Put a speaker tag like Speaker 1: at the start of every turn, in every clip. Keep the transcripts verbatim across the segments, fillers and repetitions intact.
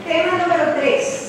Speaker 1: Tema número tres.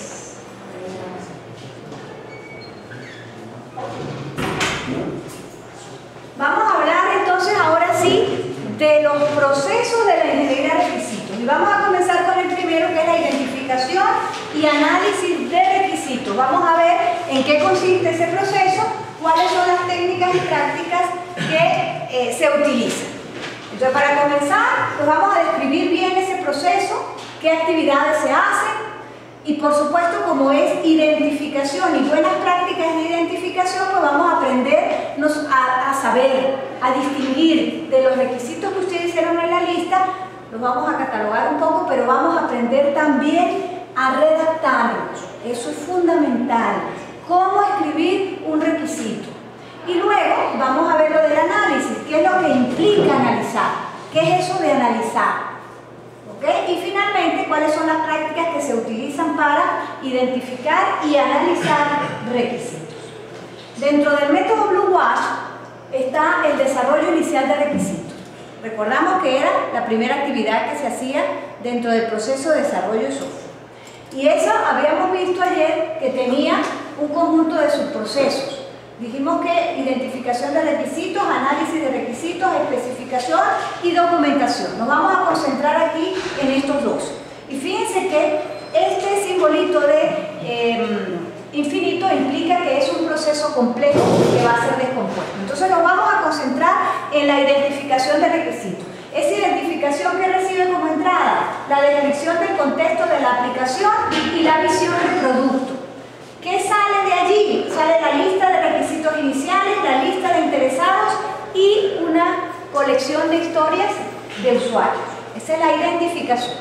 Speaker 1: Vamos a hablar entonces ahora sí de los procesos de la ingeniería de requisitos. Y vamos a comenzar con el primero, que es la identificación y análisis de requisitos. Vamos a ver en qué consiste ese proceso, cuáles son las técnicas y prácticas que eh, se utilizan. Entonces, para comenzar, pues vamos a describir bien ese proceso, qué actividades se hacen y, por supuesto, como es identificación y buenas prácticas de identificación, pues vamos a aprendernos a, a saber, a distinguir de los requisitos que ustedes hicieron en la lista. Los vamos a catalogar un poco, pero vamos a aprender también a redactarlos. Eso es fundamental. Cómo escribir un requisito. Y luego vamos a ver lo del análisis, qué es lo que implica analizar, qué es eso de analizar. ¿Okay? Y finalmente, cuáles son las prácticas que se utilizan para identificar y analizar requisitos. Dentro del método Blue Wash está el desarrollo inicial de requisitos. Recordamos que era la primera actividad que se hacía dentro del proceso de desarrollo de software. Y eso habíamos visto ayer que tenía un conjunto de subprocesos. Dijimos que identificación de requisitos, análisis de requisitos, especificación y documentación. Nos vamos a concentrar aquí en estos dos. Y fíjense que este simbolito de eh, infinito implica que es un proceso complejo que va a ser descompuesto. Entonces nos vamos a concentrar en la identificación de requisitos. Esa identificación que recibe como entrada la descripción del contexto de la aplicación y la visión del producto. ¿Qué sale de allí? Sale la lista de requisitos iniciales, la lista de interesados y una colección de historias de usuarios. Esa es la identificación.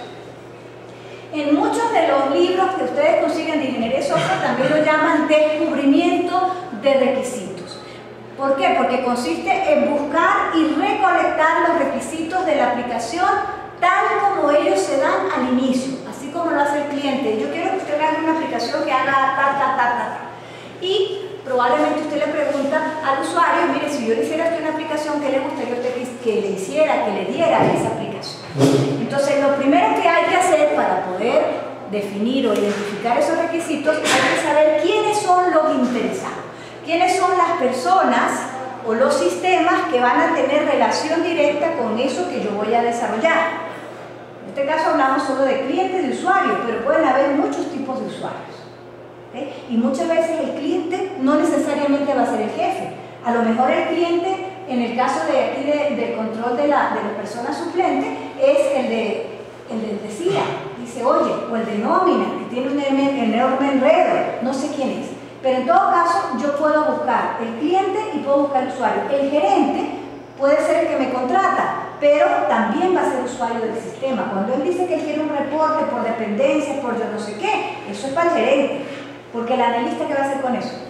Speaker 1: En muchos de los libros que ustedes consiguen de ingeniería de software también lo llaman descubrimiento de requisitos. ¿Por qué? Porque consiste en buscar y recolectar los requisitos de la aplicación tal como ellos se dan al inicio, así como lo hace el cliente. Yo quiero que usted haga una aplicación que haga ta, ta, ta, ta, ta. Y probablemente usted le pregunta al usuario, mire, si yo le hiciera a usted una aplicación, ¿qué le gustaría a usted que le hiciera, que le diera a esa aplicación? Entonces, lo primero que hay que hacer para poder definir o identificar esos requisitos, hay que saber quiénes son los interesados, quiénes son las personas o los sistemas que van a tener relación directa con eso que yo voy a desarrollar. En este caso hablamos solo de clientes, de usuarios, pero pueden haber muchos tipos de usuarios. ¿Okay? Y muchas veces el cliente no necesariamente va a ser el jefe. A lo mejor el cliente, en el caso de aquí de, del control de la, de la persona suplente, es el de, el de, de C I A. Dice, oye, o el de nómina, que tiene un enorme enredo, no sé quién es. Pero en todo caso, yo puedo buscar el cliente y puedo buscar el usuario. El gerente puede ser el que me contrata, pero también va a ser usuario del sistema. Cuando él dice que quiere un reporte por dependencias, por yo no sé qué, eso es para el gerente. Porque el analista, ¿qué va a hacer con eso?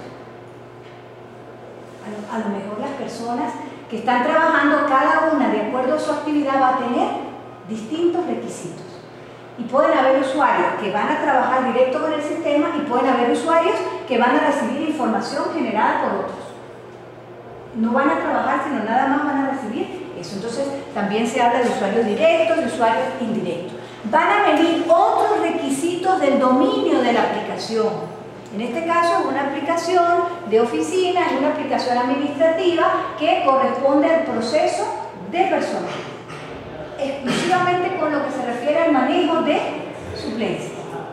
Speaker 1: A lo, a lo mejor las personas que están trabajando, cada una de acuerdo a su actividad, va a tener distintos requisitos. Y pueden haber usuarios que van a trabajar directo con el sistema y pueden haber usuarios que van a recibir información generada por otros. No van a trabajar, sino nada más van a recibir eso. Entonces, también se habla de usuarios directos, de usuarios indirectos. Van a venir otros requisitos del dominio de la aplicación. En este caso, es una aplicación de oficina, es una aplicación administrativa que corresponde al proceso de personal, exclusivamente con lo que se refiere al manejo de suplencias.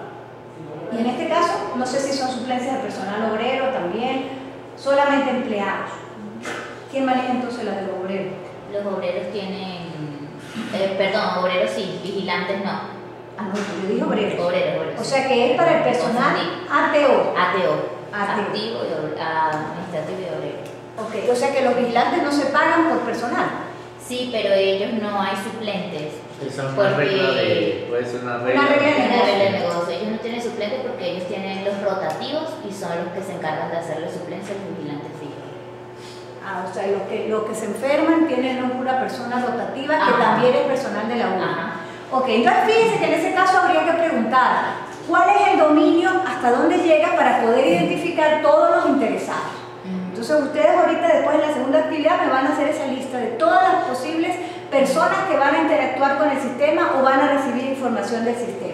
Speaker 1: Y en este caso, no sé si son suplencias de personal obrero también, solamente empleados. ¿Quién maneja entonces las de los obreros?
Speaker 2: Los obreros tienen, eh, perdón, obreros sí, vigilantes no.
Speaker 1: Ah, no, yo dije obreros.
Speaker 2: Obreros, obreros.
Speaker 1: O sea que es para el personal A T O.
Speaker 2: A T O. Activo y administrativo y obrero.
Speaker 1: Ok, o sea que los vigilantes no se pagan por personal.
Speaker 2: Sí, pero ellos no hay suplentes.
Speaker 3: Esa es una regla de, puede ser una regla,
Speaker 1: una regla de
Speaker 2: Una regla de
Speaker 1: negocio.
Speaker 2: negocio. Ellos no tienen suplentes porque ellos tienen los rotativos y son los que se encargan de hacer los suplencias los vigilantes fijos.
Speaker 1: Ah, o sea, los que, los que se enferman tienen una persona rotativa que
Speaker 2: Ajá.
Speaker 1: también es personal de la U.
Speaker 2: Ajá.
Speaker 1: Ok, entonces fíjense que en ese caso habría que preguntar cuál es el dominio, hasta dónde llega para poder identificar todos los interesados. Entonces ustedes ahorita, después de la segunda actividad, me van a hacer esa lista de todas las posibles personas que van a interactuar con el sistema o van a recibir información del sistema.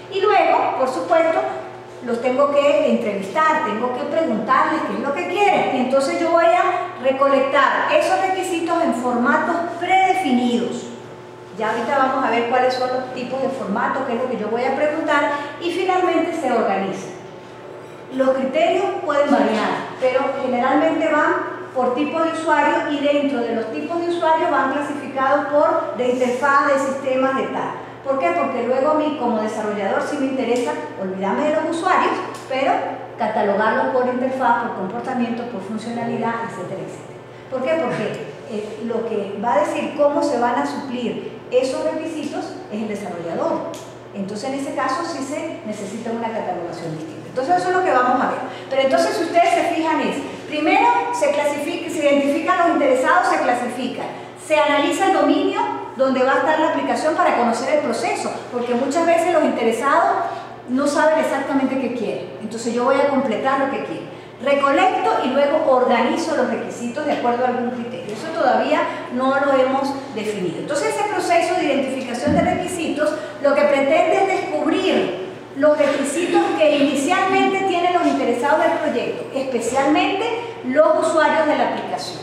Speaker 1: Y luego, por supuesto, los tengo que entrevistar, tengo que preguntarles qué es lo que quieren. Y entonces yo voy a recolectar esos requisitos en formatos predefinidos. Ya ahorita vamos a ver cuáles son los tipos de formatos, qué es lo que yo voy a preguntar, y finalmente se organiza. Los criterios pueden variar, pero generalmente van por tipo de usuario, y dentro de los tipos de usuario van clasificados por de interfaz, de sistemas, de tal. ¿Por qué? Porque luego a mí como desarrollador sí me interesa olvidarme de los usuarios, pero catalogarlos por interfaz, por comportamiento, por funcionalidad, etcétera, etcétera. ¿Por qué? Porque eh, lo que va a decir cómo se van a suplir esos requisitos es el desarrollador. Entonces en ese caso sí se necesita una catalogación distinta. Entonces eso es lo que vamos a ver. Pero entonces si ustedes se fijan es, primero se clasifica, se identifican los interesados, se clasifican, se analiza el dominio donde va a estar la aplicación para conocer el proceso, porque muchas veces los interesados no saben exactamente qué quieren. Entonces yo voy a completar lo que quieren. Recolecto y luego organizo los requisitos de acuerdo a algún criterio. Eso todavía no lo hemos definido. Entonces ese proceso de identificación de requisitos lo que pretende es descubrir los requisitos que inicialmente tienen los interesados del proyecto, especialmente los usuarios de la aplicación.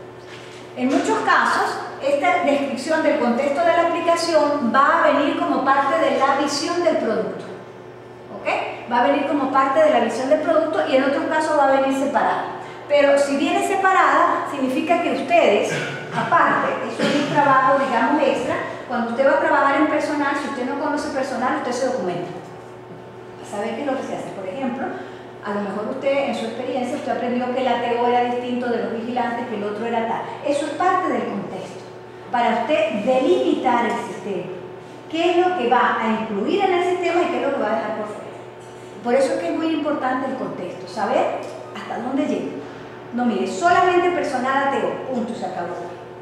Speaker 1: En muchos casos, esta descripción del contexto de la aplicación va a venir como parte de la visión del producto. ¿Okay? Va a venir como parte de la visión del producto y en otros casos va a venir separada. Pero si viene separada, significa que ustedes, aparte, eso es un trabajo, digamos, extra. Cuando usted va a trabajar en personal, si usted no conoce personal, usted se documenta. ¿Sabe qué es lo que se hace? Por ejemplo, a lo mejor usted, en su experiencia, usted aprendió que el A T O era distinto de los vigilantes, que el otro era tal. Eso es parte del contexto. Para usted delimitar el sistema. ¿Qué es lo que va a incluir en el sistema y qué es lo que va a dejar por fuera? Por eso es que es muy importante el contexto, saber hasta dónde llega. No, mire, solamente personal A T O, punto, se acabó.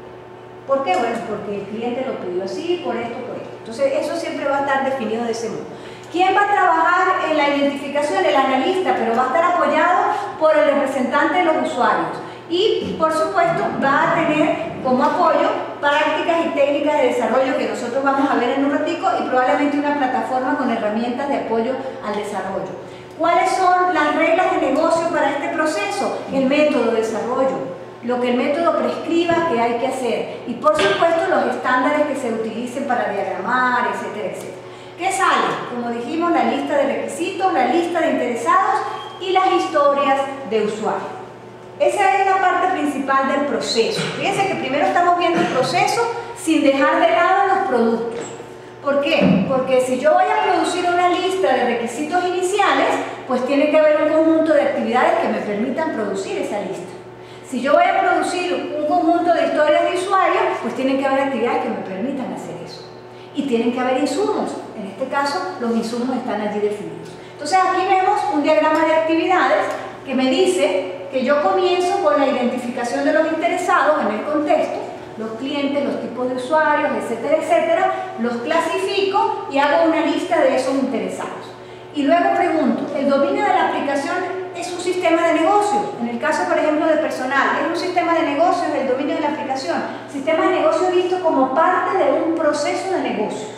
Speaker 1: ¿Por qué? Bueno, porque el cliente lo pidió así, por esto, por esto. Entonces, eso siempre va a estar definido de ese modo. ¿Quién va a trabajar en la identificación? El analista, pero va a estar apoyado por el representante de los usuarios. Y, por supuesto, va a tener como apoyo prácticas y técnicas de desarrollo que nosotros vamos a ver en un ratico y probablemente una plataforma con herramientas de apoyo al desarrollo. ¿Cuáles son las reglas de negocio para este proceso? El método de desarrollo, lo que el método prescriba que hay que hacer y, por supuesto, los estándares que se utilicen para diagramar, etcétera, etcétera. ¿Qué sale? Como dijimos, la lista de requisitos, la lista de interesados y las historias de usuario. Esa es la parte principal del proceso. Fíjense que primero estamos viendo el proceso sin dejar de lado los productos. ¿Por qué? Porque si yo voy a producir una lista de requisitos iniciales, pues tiene que haber un conjunto de actividades que me permitan producir esa lista. Si yo voy a producir un conjunto de historias de usuarios, pues tienen que haber actividades que me permitan hacer eso. Y tienen que haber insumos. En este caso, los insumos están allí definidos. Entonces aquí vemos un diagrama de actividades que me dice que yo comienzo con la identificación de los interesados en el contexto, los clientes, los tipos de usuarios, etcétera, etcétera, los clasifico y hago una lista de esos interesados. Y luego pregunto, ¿el dominio de la aplicación es un sistema de negocios? En el caso, por ejemplo, de personal, ¿es un sistema de negocios el dominio de la aplicación? Sistema de negocio visto como parte de un proceso de negocios.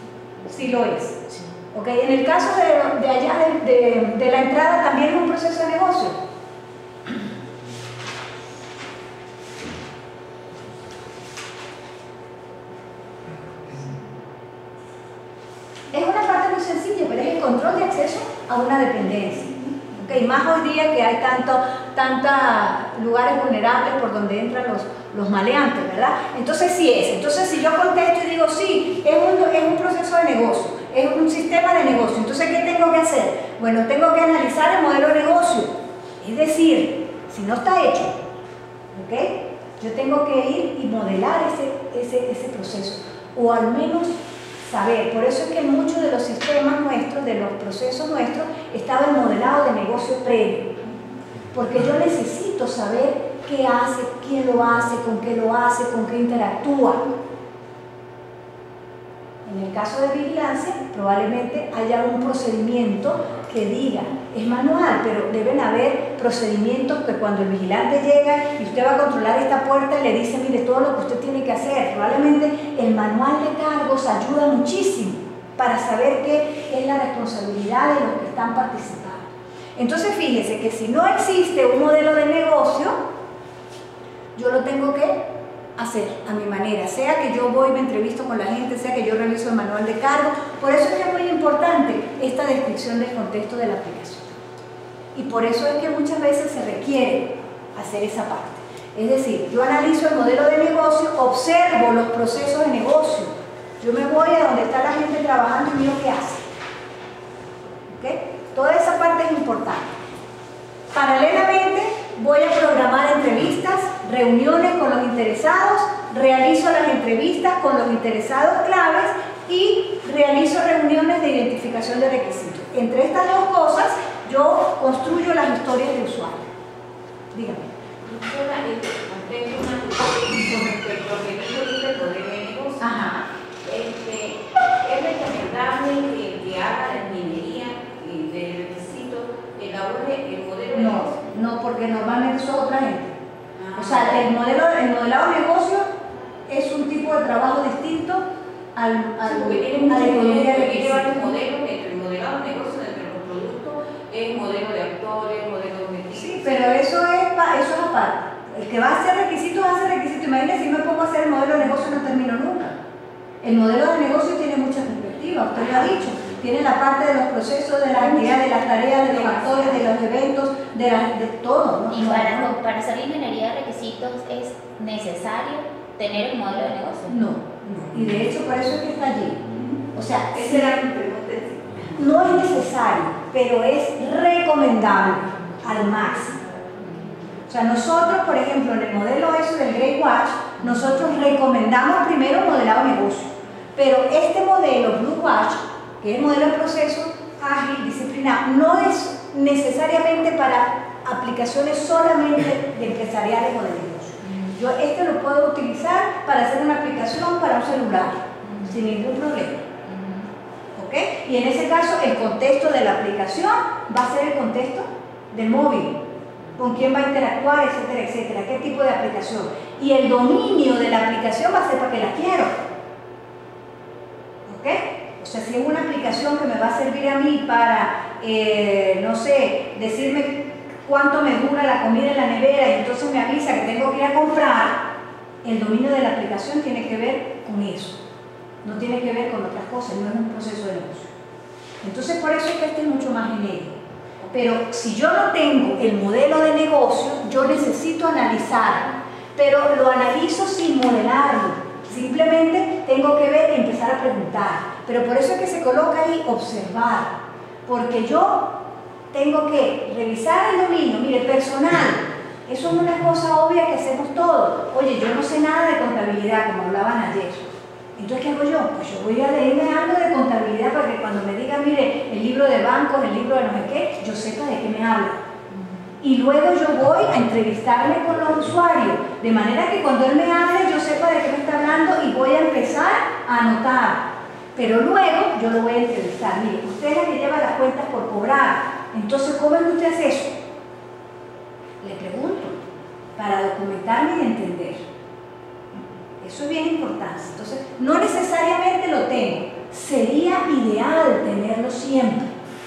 Speaker 1: Sí lo es. Okay. En el caso de, de allá, de, de, de la entrada, ¿también es un proceso de negocio? Es una parte muy sencilla, pero es el control de acceso a una dependencia. Okay. Más hoy día que hay tanto, tantos lugares vulnerables por donde entran los, los maleantes, ¿verdad? Entonces sí es. Entonces si yo contesto y digo sí, es un, es un proceso de negocio, es un sistema de negocio. Entonces ¿qué tengo que hacer? Bueno, tengo que analizar el modelo de negocio. Es decir, si no está hecho, ¿okay? Yo tengo que ir y modelar ese, ese, ese proceso, o al menos saber. Por eso es que en muchos de los sistemas nuestros, de los procesos nuestros, estaba el modelado de negocio previo. Porque yo necesito saber qué hace, quién lo hace, con qué lo hace, con qué interactúa. En el caso de vigilancia, probablemente haya un procedimiento que diga, es manual, pero deben haber procedimientos que cuando el vigilante llega y usted va a controlar esta puerta, le dice, mire, todo lo que usted tiene que hacer. Probablemente el manual de cargos ayuda muchísimo para saber qué es la responsabilidad de los que están participando. Entonces fíjese que si no existe un modelo de negocio, yo lo tengo que hacer a mi manera, sea que yo voy y me entrevisto con la gente, sea que yo reviso el manual de cargo. Por eso es que es muy importante esta descripción del contexto de la aplicación. Y por eso es que muchas veces se requiere hacer esa parte. Es decir, yo analizo el modelo de negocio, observo los procesos de negocio. Yo me voy a donde está la gente trabajando y miro qué hace. ¿Okay? Toda esa parte es importante. Paralelamente, voy a programar entrevistas, reuniones con los interesados, realizo las entrevistas con los interesados claves y realizo reuniones de identificación de requisitos. Entre estas dos cosas, yo construyo las historias de usuario. Dígame.
Speaker 4: Doctora, tengo una con respecto al objetivo libre poder de negocio.
Speaker 1: Ajá.
Speaker 4: Este, es recomendable que, que haga la ingeniería de requisitos, elabore el modelo de
Speaker 1: No,
Speaker 4: negocio.
Speaker 1: no, porque normalmente son otra gente.
Speaker 4: Ah,
Speaker 1: O sea, el, modelo, el modelado de negocio es un tipo de trabajo distinto al, al,
Speaker 4: sí, porque tiene
Speaker 1: a la
Speaker 4: muchos
Speaker 1: economía
Speaker 4: modelos,
Speaker 1: de
Speaker 4: tiene varios
Speaker 1: requisitos.
Speaker 4: modelos, entre el modelado de negocio, entre los productos, es modelo de actores, modelo de
Speaker 1: Sí, pero eso es, pa- eso es aparte. El que va a hacer requisitos, hace requisitos. Imagínense, si me pongo a hacer el modelo de negocio no termino nunca. El modelo de negocio tiene muchas perspectivas, usted lo ha dicho. Tiene la parte de los procesos, de las actividades, de las tareas, de los actores, de los eventos, de, la, de todo, ¿no?
Speaker 2: Y para, para hacer la ingeniería de requisitos es necesario tener el modelo de negocio.
Speaker 1: No, no. Y de hecho por eso es que está allí. O sea,
Speaker 4: Esa era mi pregunta.
Speaker 1: no es necesario, pero es recomendable al máximo. O sea, nosotros, por ejemplo, en el modelo eso del Great Watch, nosotros recomendamos primero modelado de negocio. Pero este modelo, Blue Watch, que es el modelo de proceso ágil, disciplinado, no es necesariamente para aplicaciones solamente de empresariales o de negocio. Yo este lo puedo utilizar para hacer una aplicación para un celular, sin ningún problema. ¿Ok? Y en ese caso, el contexto de la aplicación va a ser el contexto del móvil. Con quién va a interactuar, etcétera, etcétera. ¿Qué tipo de aplicación? Y el dominio de la aplicación va a ser para qué la quiero. ¿Ok? O sea, si es una aplicación que me va a servir a mí para, eh, no sé, decirme cuánto me dura la comida en la nevera y entonces me avisa que tengo que ir a comprar, el dominio de la aplicación tiene que ver con eso. No tiene que ver con otras cosas, no es un proceso de negocio. Entonces, por eso es que este es mucho más genérico. Pero si yo no tengo el modelo de negocio, yo necesito analizar, pero lo analizo sin modelarlo. Simplemente tengo que ver y empezar a preguntar. Pero por eso es que se coloca ahí observar. Porque yo tengo que revisar el dominio. Mire, personal. Eso es una cosa obvia que hacemos todos. Oye, yo no sé nada de contabilidad, como hablaban ayer. Entonces, ¿qué hago yo? Pues yo voy a leerme algo de contabilidad para que cuando me diga, mire, el libro de bancos, el libro de no sé qué, yo sepa de qué me habla. Y luego yo voy a entrevistarme con los usuarios, de manera que cuando él me hable, yo sepa de qué me está hablando y voy a empezar a anotar. Pero luego yo lo voy a entrevistar. Mire, usted es la que lleva las cuentas por cobrar. Entonces, ¿cómo es que usted hace eso? Le pregunto, para documentarme y entender. Eso es bien importante. Entonces, no necesariamente lo tengo. Sería ideal tenerlo siempre.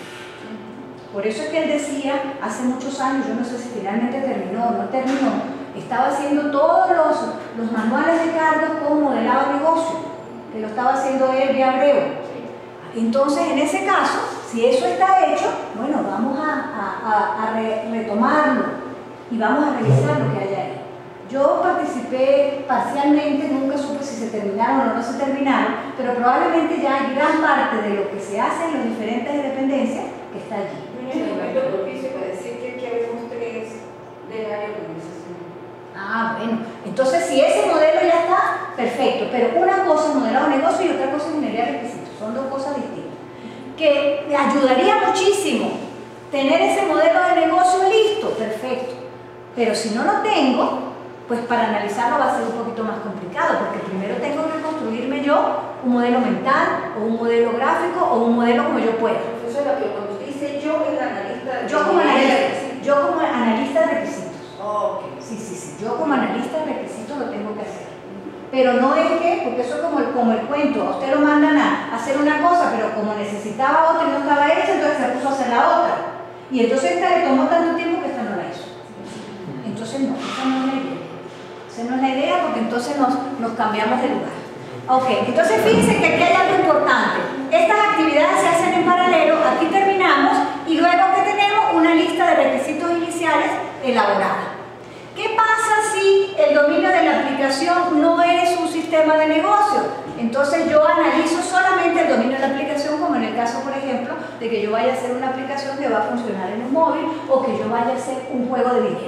Speaker 1: Por eso es que él decía, hace muchos años, yo no sé si finalmente terminó o no terminó, estaba haciendo todos los, los manuales de cargos con modelado de negocio, que lo estaba haciendo él vía Abreu. Entonces, en ese caso, si eso está hecho, bueno, vamos a, a, a, a re, retomarlo y vamos a revisar lo que hay ahí. Yo participé parcialmente, nunca supe si se terminaron o no se terminaron, pero probablemente ya hay gran parte de lo que se hace en las diferentes dependencias que está allí.
Speaker 4: En el momento propicio para decirte que habemos tres del área de organización.
Speaker 1: Ah, bueno. Entonces, si ese modelo ya está, perfecto. Pero una cosa es modelado de negocio y otra cosa es ingeniería de requisitos. Son dos cosas distintas. Que me ayudaría muchísimo tener ese modelo de negocio listo, perfecto. Pero si no lo tengo, pues para analizarlo va a ser un poquito más complicado, porque primero tengo que construirme yo un modelo mental, o un modelo gráfico, o un modelo como yo pueda.
Speaker 4: Eso es lo que cuando usted dice yo, es la analista.
Speaker 1: Yo como analista, yo como analista de requisitos.
Speaker 4: Oh, ok.
Speaker 1: Sí, sí, sí. Yo como analista de requisitos lo tengo que hacer. pero no es que, porque eso es como el, como el cuento, a usted lo mandan a hacer una cosa, pero como necesitaba otra y no estaba hecha, entonces se puso a hacer la otra. Y entonces esta le tomó tanto tiempo que esta no la hizo. Entonces no, esa no es la idea. Esa no es la idea porque entonces nos, nos cambiamos de lugar. Ok, entonces fíjense que aquí hay algo importante. Estas actividades se hacen en paralelo, aquí terminamos y luego que tenemos una lista de requisitos iniciales elaborada. ¿Qué pasa si el dominio de la aplicación no es un sistema de negocio? Entonces yo analizo solamente el dominio de la aplicación, como en el caso, por ejemplo, de que yo vaya a hacer una aplicación que va a funcionar en un móvil o que yo vaya a hacer un juego de video.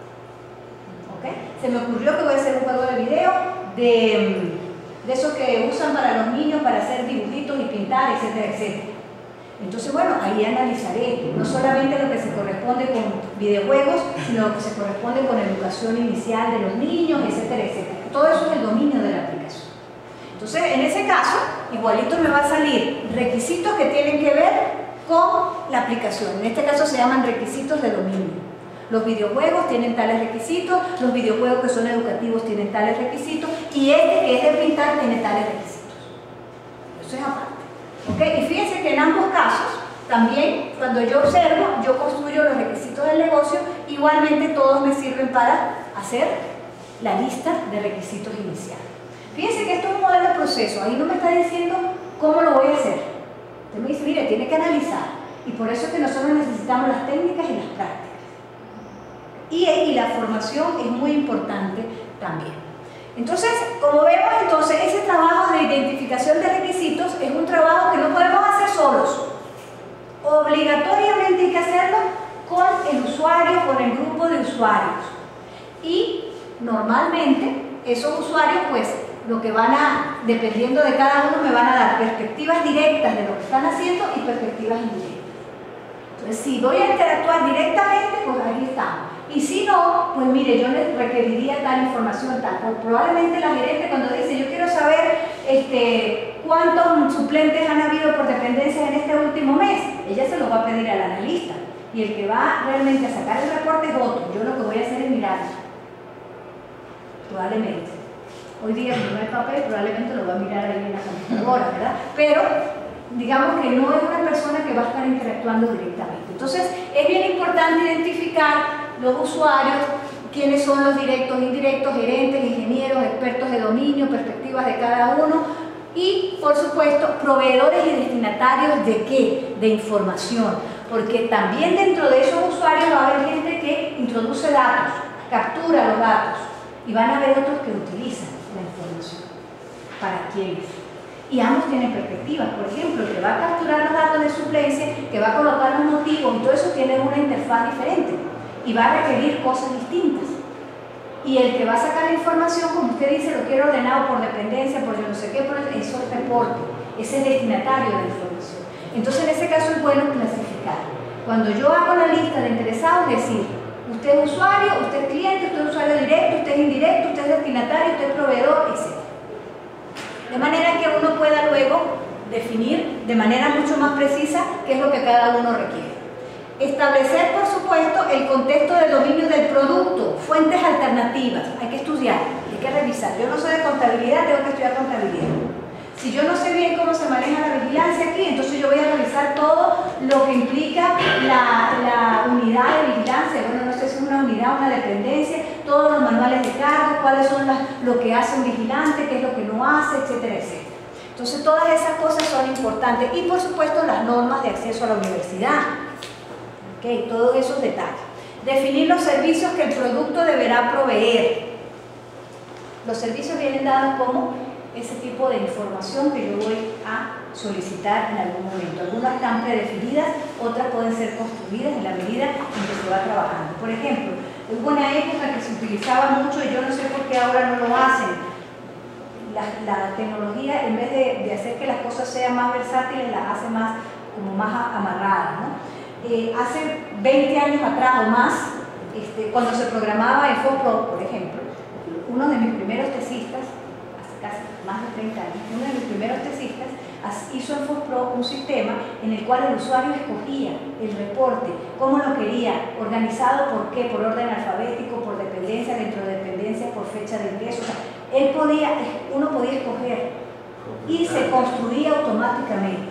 Speaker 1: ¿Okay? Se me ocurrió que voy a hacer un juego de video de, de esos que usan para los niños para hacer dibujitos y pintar, etcétera, etcétera. Entonces, bueno, ahí analizaré no solamente lo que se corresponde con videojuegos, sino lo que se corresponde con educación inicial de los niños, etcétera, etcétera. Todo eso es el dominio de la aplicación. Entonces, en ese caso, igualito me va a salir requisitos que tienen que ver con la aplicación. En este caso se llaman requisitos de dominio. Los videojuegos tienen tales requisitos, los videojuegos que son educativos tienen tales requisitos, y este que es de pintar tiene tales requisitos. Eso es aparte. ¿Okay? Y fíjense que en ambos casos, también cuando yo observo, yo construyo los requisitos del negocio, igualmente todos me sirven para hacer la lista de requisitos iniciales. Fíjense que esto es un modelo de proceso, ahí no me está diciendo cómo lo voy a hacer. Usted me dice, mire, tiene que analizar, y por eso es que nosotros necesitamos las técnicas y las prácticas. Y, y la formación es muy importante también. Entonces, como vemos, entonces, ese trabajo de identificación de requisitos es un trabajo que no podemos hacer solos. Obligatoriamente hay que hacerlo con el usuario, con el grupo de usuarios. Y normalmente esos usuarios, pues, lo que van a, dependiendo de cada uno, me van a dar perspectivas directas de lo que están haciendo y perspectivas indirectas. Entonces, si voy a interactuar directamente, pues ahí estamos. Y si no, pues mire, yo les requeriría tal información, tal. O probablemente la gerente cuando dice, yo quiero saber este, cuántos suplentes han habido por dependencias en este último mes, ella se lo va a pedir al analista. Y el que va realmente a sacar el reporte es otro. Yo lo que voy a hacer es mirar. Probablemente. Hoy día, si no hay papel, probablemente lo va a mirar ahí en la computadora, ¿verdad? Pero digamos que no es una persona que va a estar interactuando directamente. Entonces, es bien importante identificar los usuarios, quiénes son los directos, indirectos, gerentes, ingenieros, expertos de dominio, perspectivas de cada uno y, por supuesto, proveedores y destinatarios de qué? De información, porque también dentro de esos usuarios va a haber gente que introduce datos, captura los datos y van a haber otros que utilizan la información. ¿Para quiénes? Y ambos tienen perspectivas. Por ejemplo, el que va a capturar los datos de suplencia, que va a colocar los motivos y todo eso tiene una interfaz diferente y va a requerir cosas distintas. Y el que va a sacar la información, como usted dice, lo quiere ordenado por dependencia, por yo no sé qué, por eso es reporte, es el destinatario de la información. Entonces, en ese caso es bueno clasificar. Cuando yo hago la lista de interesados, decir, usted es usuario, usted es cliente, usted es usuario directo, usted es indirecto, usted es destinatario, usted es proveedor, etcétera. De manera que uno pueda luego definir de manera mucho más precisa qué es lo que cada uno requiere. Establecer, por supuesto, el contexto del dominio del producto, fuentes alternativas. Hay que estudiar, hay que revisar. Yo no soy de contabilidad, tengo que estudiar contabilidad. Si yo no sé bien cómo se maneja la vigilancia aquí, entonces yo voy a revisar todo lo que implica la, la unidad de vigilancia. Bueno, no sé si es una unidad, una dependencia, todos los manuales de cargo, cuáles son las, lo que hace un vigilante, qué es lo que no hace, etcétera, etcétera. Entonces, todas esas cosas son importantes. Y, por supuesto, las normas de acceso a la universidad. ¿Okay? Todos esos detalles. Definir los servicios que el producto deberá proveer. Los servicios vienen dados como ese tipo de información que yo voy a solicitar en algún momento. Algunas están predefinidas, otras pueden ser construidas en la medida en que se va trabajando. Por ejemplo, hubo una época que se utilizaba mucho, y yo no sé por qué ahora no lo hacen. La, la tecnología, en vez de, de hacer que las cosas sean más versátiles, las hace más, como más amarradas, ¿no? Eh, hace veinte años atrás o más, este, cuando se programaba el FOPRO, por ejemplo, uno de mis primeros tesistas, hace casi más de treinta años, uno de mis primeros tesistas hizo en FOSPRO un sistema en el cual el usuario escogía el reporte, cómo lo quería, organizado por qué, por orden alfabético, por dependencia, dentro de dependencia, por fecha de ingreso. O sea, él podía, uno podía escoger y se construía automáticamente.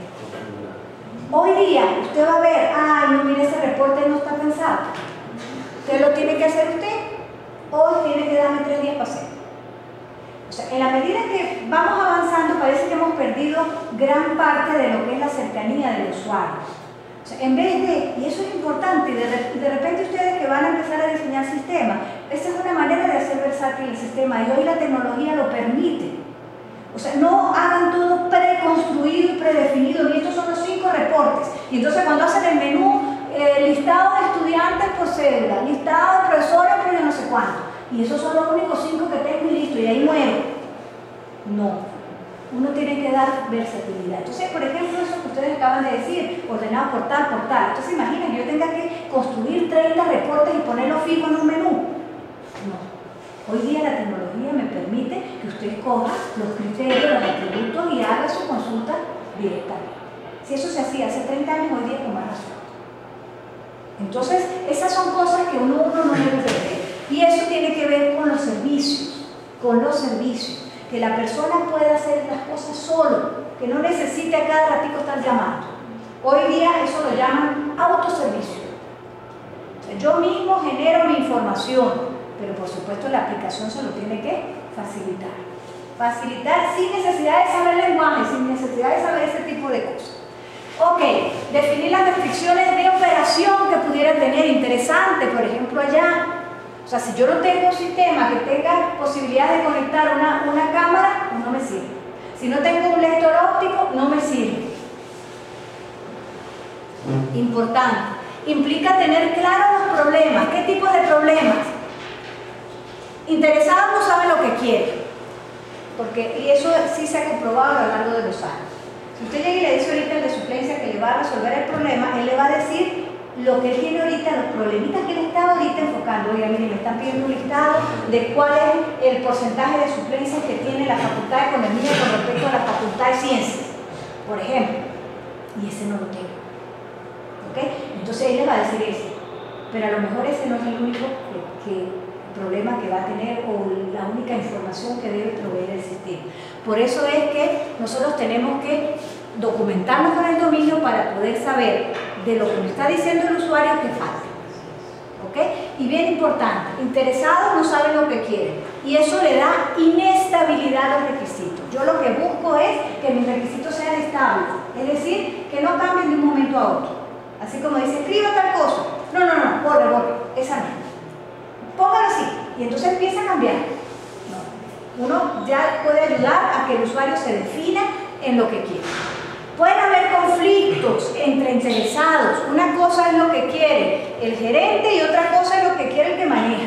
Speaker 1: Hoy día usted va a ver, ay, no, mire, ese reporte no está pensado. Usted lo tiene que hacer usted, hoy tiene que darme tres días para hacerlo. O sea, en la medida que vamos avanzando, parece que hemos perdido gran parte de lo que es la cercanía del usuario. O sea, en vez de, y eso es importante, de, de repente ustedes que van a empezar a diseñar sistemas, esta es una manera de hacer versátil el sistema y hoy la tecnología lo permite. O sea, no hagan todo preconstruido y predefinido, y estos son los cinco reportes. Y entonces cuando hacen el menú, eh, listado de estudiantes por cédula, listado de profesores por yo no sé cuánto. Y esos son los únicos cinco que tengo y listo, y ahí muero. No, uno tiene que dar versatilidad. Entonces, por ejemplo, eso que ustedes acaban de decir, ordenado por tal, por tal. Entonces, imaginen que yo tenga que construir treinta reportes y ponerlos fijos en un menú. No. Hoy día la tecnología me permite que usted escoja los criterios, los atributos y haga su consulta directamente. Si eso se hacía hace treinta años, hoy día con más razón. Entonces, esas son cosas que uno, uno no debe perder. Y eso tiene que ver con los servicios, con los servicios, que la persona pueda hacer las cosas solo, que no necesite a cada ratito estar llamando. Hoy día eso lo llaman autoservicio. O sea, yo mismo genero mi información, pero por supuesto la aplicación se lo tiene que facilitar. Facilitar sin necesidad de saber lenguaje, sin necesidad de saber ese tipo de cosas. Ok, definir las restricciones de operación que pudiera tener. Interesante, por ejemplo, allá. O sea, si yo no tengo un sistema que tenga posibilidad de conectar una, una cámara, no me sirve. Si no tengo un lector óptico, no me sirve. Importante. Implica tener claros los problemas. ¿Qué tipos de problemas? Interesados no saben lo que quieren. Porque, y eso sí se ha comprobado a lo largo de los años. Si usted llega y le dice ahorita al de suplencia que le va a resolver el problema, él le va a decir lo que él tiene ahorita, los problemitas que él está ahorita enfocando. Oiga, miren, me están pidiendo un listado de cuál es el porcentaje de suplencias que tiene la Facultad de Economía con respecto a la Facultad de Ciencias, por ejemplo. Y ese no lo tengo. ¿Ok? Entonces él le va a decir eso. Pero a lo mejor ese no es el único que, que, problema que va a tener o la única información que debe proveer el sistema. Por eso es que nosotros tenemos que documentarnos con el dominio para poder saber de lo que me está diciendo el usuario que falta. ¿Ok? Y bien importante, interesados no saben lo que quieren y eso le da inestabilidad a los requisitos. Yo lo que busco es que mis requisitos sean estables, es decir, que no cambien de un momento a otro. Así como dice, escriba tal cosa. No, no, no, borre, borre, esa no. Póngalo así y entonces empieza a cambiar. No. Uno ya puede ayudar a que el usuario se defina en lo que quiere. Pueden haber conflictos entre interesados. Una cosa es lo que quiere el gerente y otra cosa es lo que quiere el que maneja.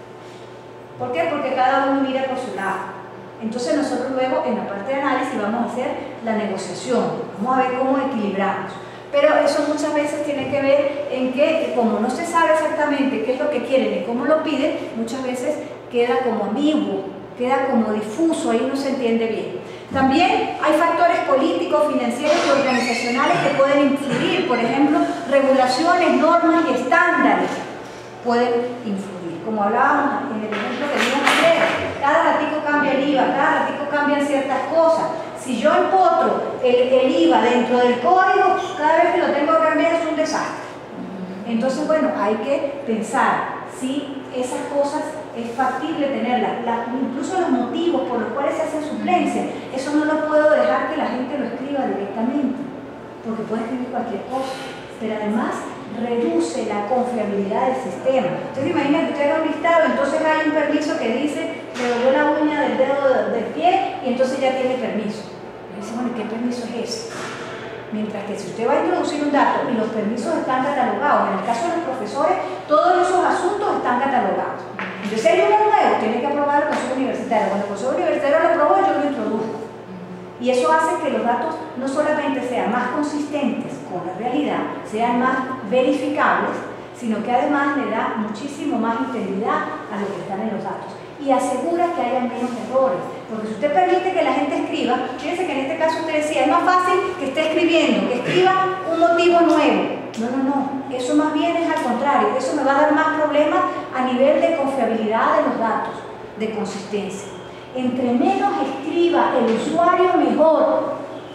Speaker 1: ¿Por qué? Porque cada uno mira por su lado. Entonces nosotros luego en la parte de análisis vamos a hacer la negociación. Vamos a ver cómo equilibramos. Pero eso muchas veces tiene que ver en que, como no se sabe exactamente qué es lo que quieren y cómo lo piden, muchas veces queda como ambiguo, queda como difuso, ahí no se entiende bien. También hay factores políticos, financieros y organizacionales que pueden influir, por ejemplo, regulaciones, normas y estándares pueden influir. Como hablábamos en el ejemplo que vimos ayer, cada ratico cambia el I V A, cada ratico cambian ciertas cosas. Si yo empotro el, el I V A dentro del código, cada vez que lo tengo que cambiar es un desastre. Entonces, bueno, hay que pensar si esas cosas es factible tenerlas, la, incluso los motivos por los cuales se hacen suplencias, eso no lo puedo dejar que la gente lo escriba directamente, porque puede escribir cualquier cosa, pero además reduce la confiabilidad del sistema. Entonces imagina que usted haga un listado, entonces hay un permiso que dice, le dolió la uña del dedo del pie y entonces ya tiene permiso. Y dice, bueno, ¿qué permiso es ese? Mientras que si usted va a introducir un dato y los permisos están catalogados, en el caso de los profesores, todos esos asuntos están catalogados. Entonces, si hay uno nuevo, tiene que aprobar el Consejo Universitario. Cuando el Consejo Universitario lo aprobó, yo lo introduzco. Y eso hace que los datos no solamente sean más consistentes con la realidad, sean más verificables, sino que además le da muchísimo más integridad a lo que están en los datos. y asegura que haya menos errores. Porque si usted permite que la gente escriba, fíjense que en este caso usted decía, es más fácil que esté escribiendo, que escriba un motivo nuevo. No, no, no, eso más bien es al contrario, eso me va a dar más problemas a nivel de confiabilidad de los datos, de consistencia. Entre menos escriba el usuario, mejor.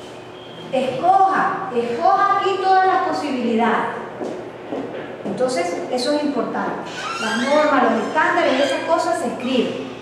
Speaker 1: Escoja, escoja aquí todas las posibilidades. Entonces, eso es importante. Las normas, los estándares, esas cosas se escriben.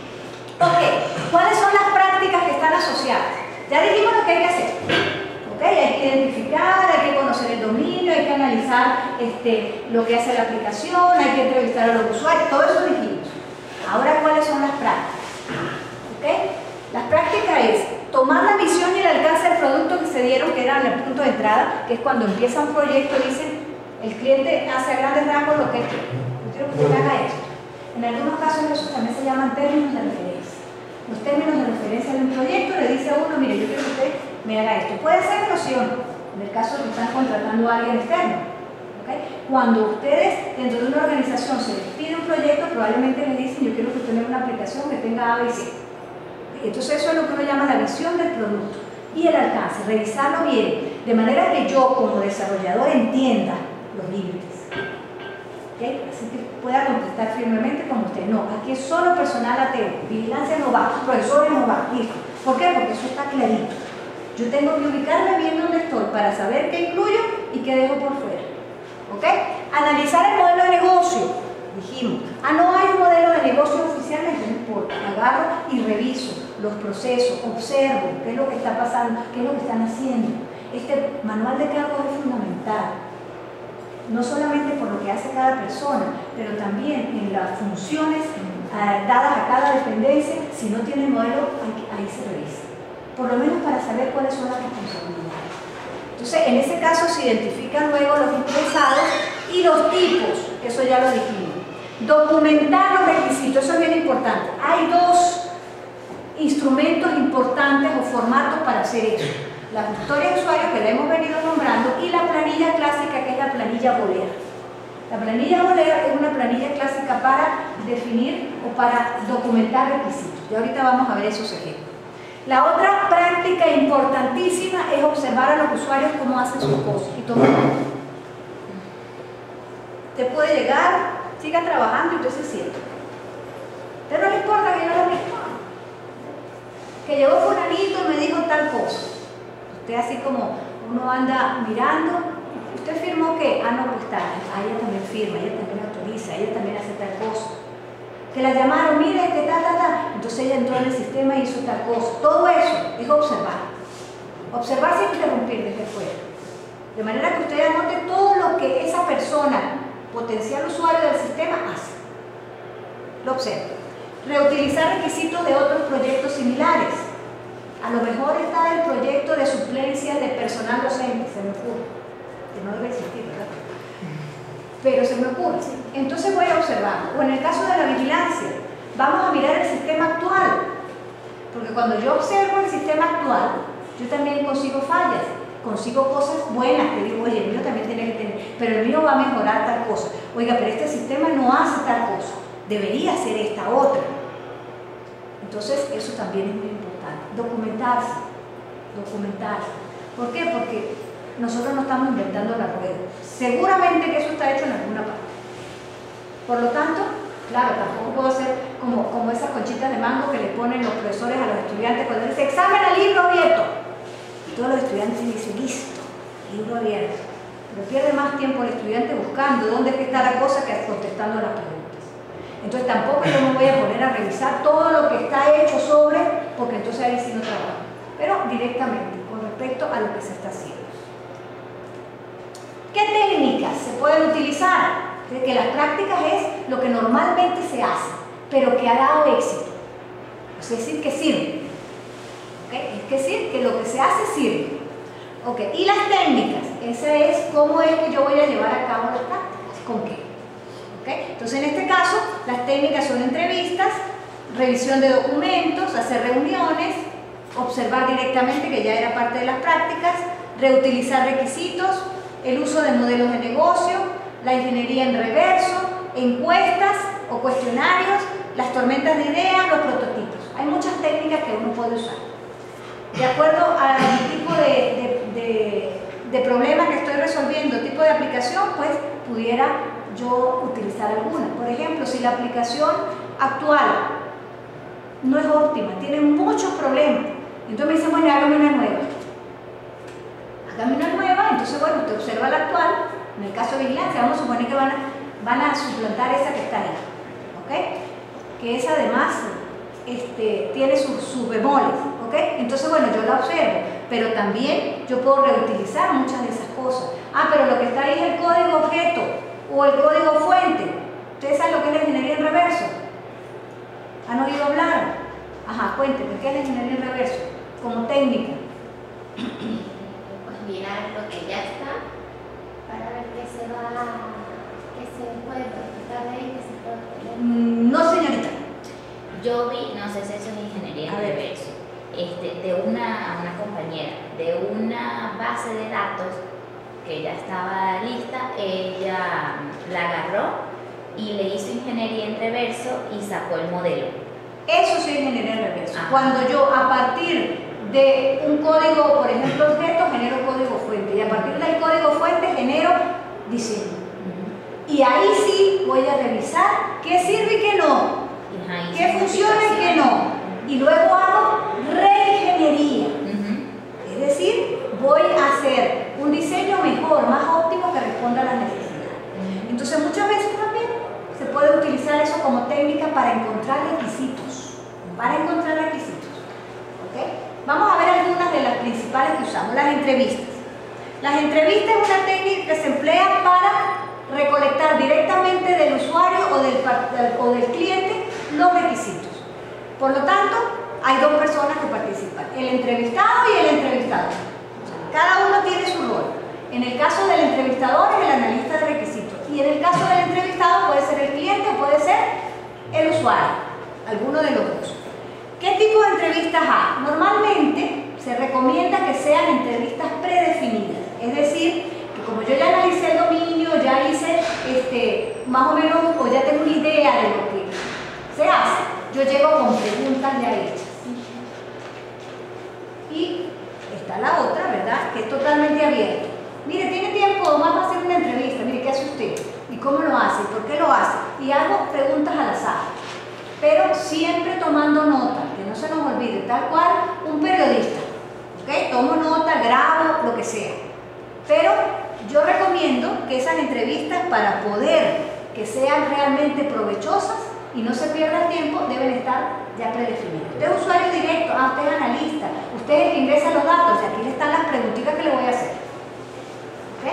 Speaker 1: Ok, ¿cuáles son las prácticas que están asociadas? Ya dijimos lo que hay que hacer. Ok, hay que identificar, hay que conocer el dominio, hay que analizar este, lo que hace la aplicación, hay que entrevistar a los usuarios, todo eso dijimos. Ahora, ¿cuáles son las prácticas? Ok, las prácticas es tomar la visión y el alcance del producto que se dieron, que era el punto de entrada, que es cuando empieza un proyecto y dicen, el cliente hace a grandes rasgos lo que es. Yo quiero que usted haga esto. En algunos casos eso también se llaman términos de referencia. Los términos de referencia de un proyecto le dice a uno, mire, yo quiero que usted me haga esto. Puede ser noción, en el caso de que están contratando a alguien externo. ¿Okay? Cuando ustedes dentro de una organización se les pide un proyecto, probablemente les dicen, yo quiero que usted tenga una aplicación que tenga A, B y C. Entonces eso es lo que uno llama la visión del producto y el alcance, revisarlo bien, de manera que yo como desarrollador entienda los límites. ¿Okay? Así que pueda contestar firmemente como usted. No, aquí es solo personal ateo, vigilancia no va, profesores no va, listo. ¿Por qué? Porque eso está clarito. Yo tengo que ubicarme bien donde estoy para saber qué incluyo y qué dejo por fuera. ¿Ok? Analizar el modelo de negocio. Dijimos, ah, no hay un modelo de negocio oficialmente, no importa. Agarro y reviso los procesos, observo qué es lo que está pasando, qué es lo que están haciendo. Este manual de cargos es fundamental. No solamente por lo que hace cada persona, pero también en las funciones eh, dadas a cada dependencia. Si no tiene modelo, ahí, ahí se revisa. Por lo menos para saber cuáles son las responsabilidades. Entonces, en ese caso se identifican luego los interesados y los tipos, eso ya lo dijimos. Documentar los requisitos, eso es bien importante. Hay dos instrumentos importantes o formatos para hacer eso. La historia de usuario, que la hemos venido nombrando, y la planilla clásica, que es la planilla bolera. La planilla bolera es una planilla clásica para definir o para documentar requisitos. Y ahorita vamos a ver esos ejemplos. La otra práctica importantísima es observar a los usuarios cómo hacen sus cosas y tomar nota. Usted puede llegar, siga trabajando y usted se siente. Pero no le importa que yo lo responda. Que llegó fulanito y me dijo tal cosa. Usted así como uno anda mirando, ¿usted firmó qué? Ah, no, pues está, ah, ella también firma, ella también autoriza, ella también hace tal cosa. Que la llamaron, mire, que tal, tal, tal. Entonces ella entró en el sistema y hizo tal cosa. Todo eso es observar. Observar sin interrumpir desde fuera. De manera que usted anote todo lo que esa persona, potencial usuario del sistema, hace. Lo observa. Reutilizar requisitos de otros proyectos similares. A lo mejor está el proyecto de suplencia de personal docente, se me ocurre, que no debe existir, ¿verdad? Pero se me ocurre. Entonces voy a observar. O en el caso de la vigilancia, vamos a mirar el sistema actual. Porque cuando yo observo el sistema actual, yo también consigo fallas, consigo cosas buenas, que digo, oye, el mío también tiene que tener, pero el mío va a mejorar tal cosa. Oiga, pero este sistema no hace tal cosa, debería hacer esta otra. Entonces, eso también es muy importante. Documentarse, documentarse. ¿Por qué? Porque nosotros no estamos inventando la rueda. Seguramente que eso está hecho en alguna parte. Por lo tanto, claro, tampoco puedo hacer como, como esas conchitas de mango que le ponen los profesores a los estudiantes cuando dicen examen al libro abierto. Y todos los estudiantes dicen, listo, libro abierto. Pero pierde más tiempo el estudiante buscando dónde es que está la cosa que contestando las preguntas. Entonces tampoco yo me voy a poner a revisar todo lo que está hecho sobre, porque entonces ahí sí no trabajo. Pero directamente, con respecto a lo que se está haciendo. ¿Qué técnicas se pueden utilizar? Que las prácticas es lo que normalmente se hace, pero que ha dado éxito. Es decir, que sirve. ¿Okay? Es decir, que lo que se hace sirve. Okay. Y las técnicas, esa es cómo es que yo voy a llevar a cabo las prácticas. ¿Con qué? ¿Okay? Entonces, en este caso, las técnicas son entrevistas, revisión de documentos, hacer reuniones, observar directamente, que ya era parte de las prácticas, reutilizar requisitos, el uso de modelos de negocio, la ingeniería en reverso, encuestas o cuestionarios, la las tormentas de ideas, los prototipos. Hay muchas técnicas que uno puede usar. De acuerdo al tipo de, de, de, de problema que estoy resolviendo, tipo de aplicación, pues pudiera yo utilizar alguna. Por ejemplo, si la aplicación actual no es óptima, tiene muchos problemas, entonces me dicen, bueno, hágame una nueva. Hágame una nueva, entonces, bueno, usted observa la actual, en el caso de vigilancia, vamos a suponer que van a, van a suplantar esa que está ahí, ¿ok? Que esa además este, tiene sus, sus bemoles, ¿ok? Entonces, bueno, yo la observo, pero también yo puedo reutilizar muchas de esas cosas. Ah, pero lo que está ahí es el código objeto o el código fuente. ¿Ustedes saben lo que es la ingeniería en reverso? ¿Han oído hablar? Ajá, cuéntenme, ¿qué es la ingeniería en reverso? Como técnica.
Speaker 5: Pues mirar lo que ya está para ver qué se va, qué se puede practicar de ahí, qué se puede obtener.
Speaker 1: Mm, no, señorita.
Speaker 2: Yo vi, no sé si eso es ingeniería
Speaker 1: A
Speaker 2: en
Speaker 1: ver.
Speaker 2: reverso, este, de una, una compañera, de una base de datos que ya estaba lista, ella la agarró y le hizo ingeniería en reverso y sacó el modelo.
Speaker 1: Eso sí es ingeniería en reverso.
Speaker 2: Ajá.
Speaker 1: Cuando yo a partir de un código, por ejemplo, objeto, genero código fuente y a partir del código fuente genero diseño. Y ahí sí voy a revisar qué sirve y qué no,
Speaker 2: Ajá, y
Speaker 1: qué
Speaker 2: su
Speaker 1: funciona y qué
Speaker 2: aplicación.
Speaker 1: no. Y luego hago reingeniería.
Speaker 2: Ujú.
Speaker 1: Es decir, voy a hacer un diseño mejor, más óptimo que responda a las necesidades. Entonces muchas veces también se puede utilizar eso como técnica para encontrar requisitos. Para encontrar requisitos. ¿Ok? Vamos a ver algunas de las principales que usamos. Las entrevistas. Las entrevistas es una técnica que se emplea para recolectar directamente del usuario o del, o del cliente los requisitos. Por lo tanto, hay dos personas que participan, el entrevistado y el entrevistador. Cada uno tiene su rol. En el caso del entrevistador es el analista de requisitos y en el caso del entrevistado puede ser el cliente o puede ser el usuario, alguno de los dos. ¿Qué tipo de entrevistas hay? Normalmente se recomienda que sean entrevistas predefinidas, es decir, que como yo ya analicé el dominio, ya hice este, más o menos, o ya tengo una idea de lo que se hace, yo llego con preguntas ya hechas. Y está la otra, ¿verdad? Que es totalmente abierta. Mire, tiene tiempo, vamos a hacer una entrevista, mire, ¿qué hace usted? ¿Y cómo lo hace? ¿Por qué lo hace? Y hago preguntas al azar, pero siempre tomando nota, que no se nos olvide, tal cual un periodista, ¿ok? Tomo nota, grabo, lo que sea. Pero yo recomiendo que esas entrevistas, para poder que sean realmente provechosas y no se pierda el tiempo, deben estar ya predefinidas. Usted es usuario directo, ah, usted es analista, usted es el que ingresa los datos, y aquí le están las preguntitas que le voy a hacer. ¿Ok?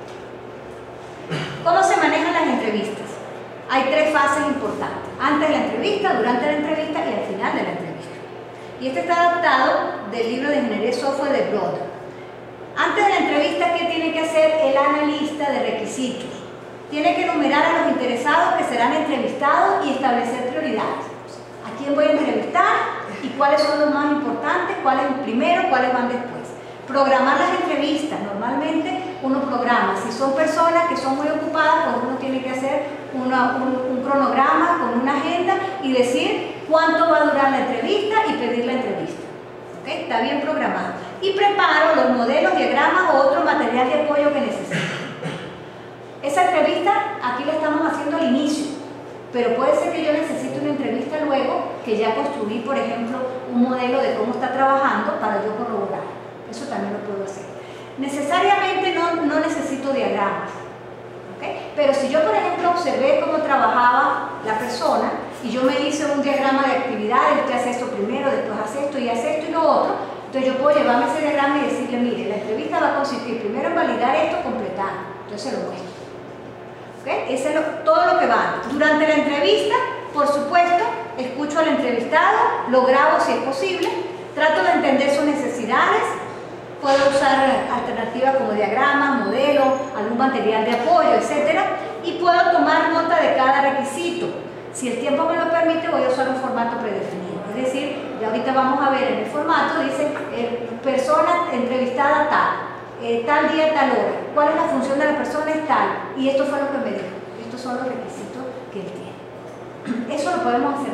Speaker 1: ¿Cómo se manejan las entrevistas? Hay tres fases importantes: antes de la entrevista, durante la entrevista y al final de la entrevista. Y este está adaptado del libro de Ingeniería de Software de Broad. Antes de la entrevista, ¿qué tiene que hacer el analista de requisitos? Tiene que enumerar a los interesados que serán entrevistados y establecer prioridades. ¿A quién voy a entrevistar y cuáles son los más importantes? ¿Cuáles primero? ¿Cuáles van después? Programar las entrevistas. Normalmente uno programa. Si son personas que son muy ocupadas, pues uno tiene que hacer una, un, un cronograma con una agenda y decir cuánto va a durar la entrevista y pedir la entrevista. ¿Ok? Está bien programado. Y preparo los modelos, diagramas o otro material de apoyo que necesite. Esa entrevista aquí la estamos haciendo al inicio, pero puede ser que yo necesite una entrevista luego, que ya construí, por ejemplo, un modelo de cómo está trabajando para yo corroborar. Eso también lo puedo hacer. Necesariamente no, no necesito diagramas, ¿okay? Pero si yo, por ejemplo, observé cómo trabajaba la persona y yo me hice un diagrama de actividades, usted hace esto primero, después hace esto y hace esto y lo otro, entonces yo puedo llevarme ese diagrama y decirle, mire, la entrevista va a consistir primero en validar esto, completando. Entonces se lo muestro. ¿Okay? Ese es lo, todo lo que va. Durante la entrevista, por supuesto, escucho al entrevistado, lo grabo si es posible, trato de entender sus necesidades, puedo usar alternativas como diagramas, modelos, algún material de apoyo, etcétera, y puedo tomar nota de cada requisito. Si el tiempo me lo permite, voy a usar un formato predefinido. Es decir, ya ahorita vamos a ver en el formato, dice eh, persona entrevistada tal. Eh, tal día, tal hora, cuál es la función de la persona, es tal, y esto fue lo que me dijo, estos son los requisitos que él tiene. Eso lo podemos hacer después.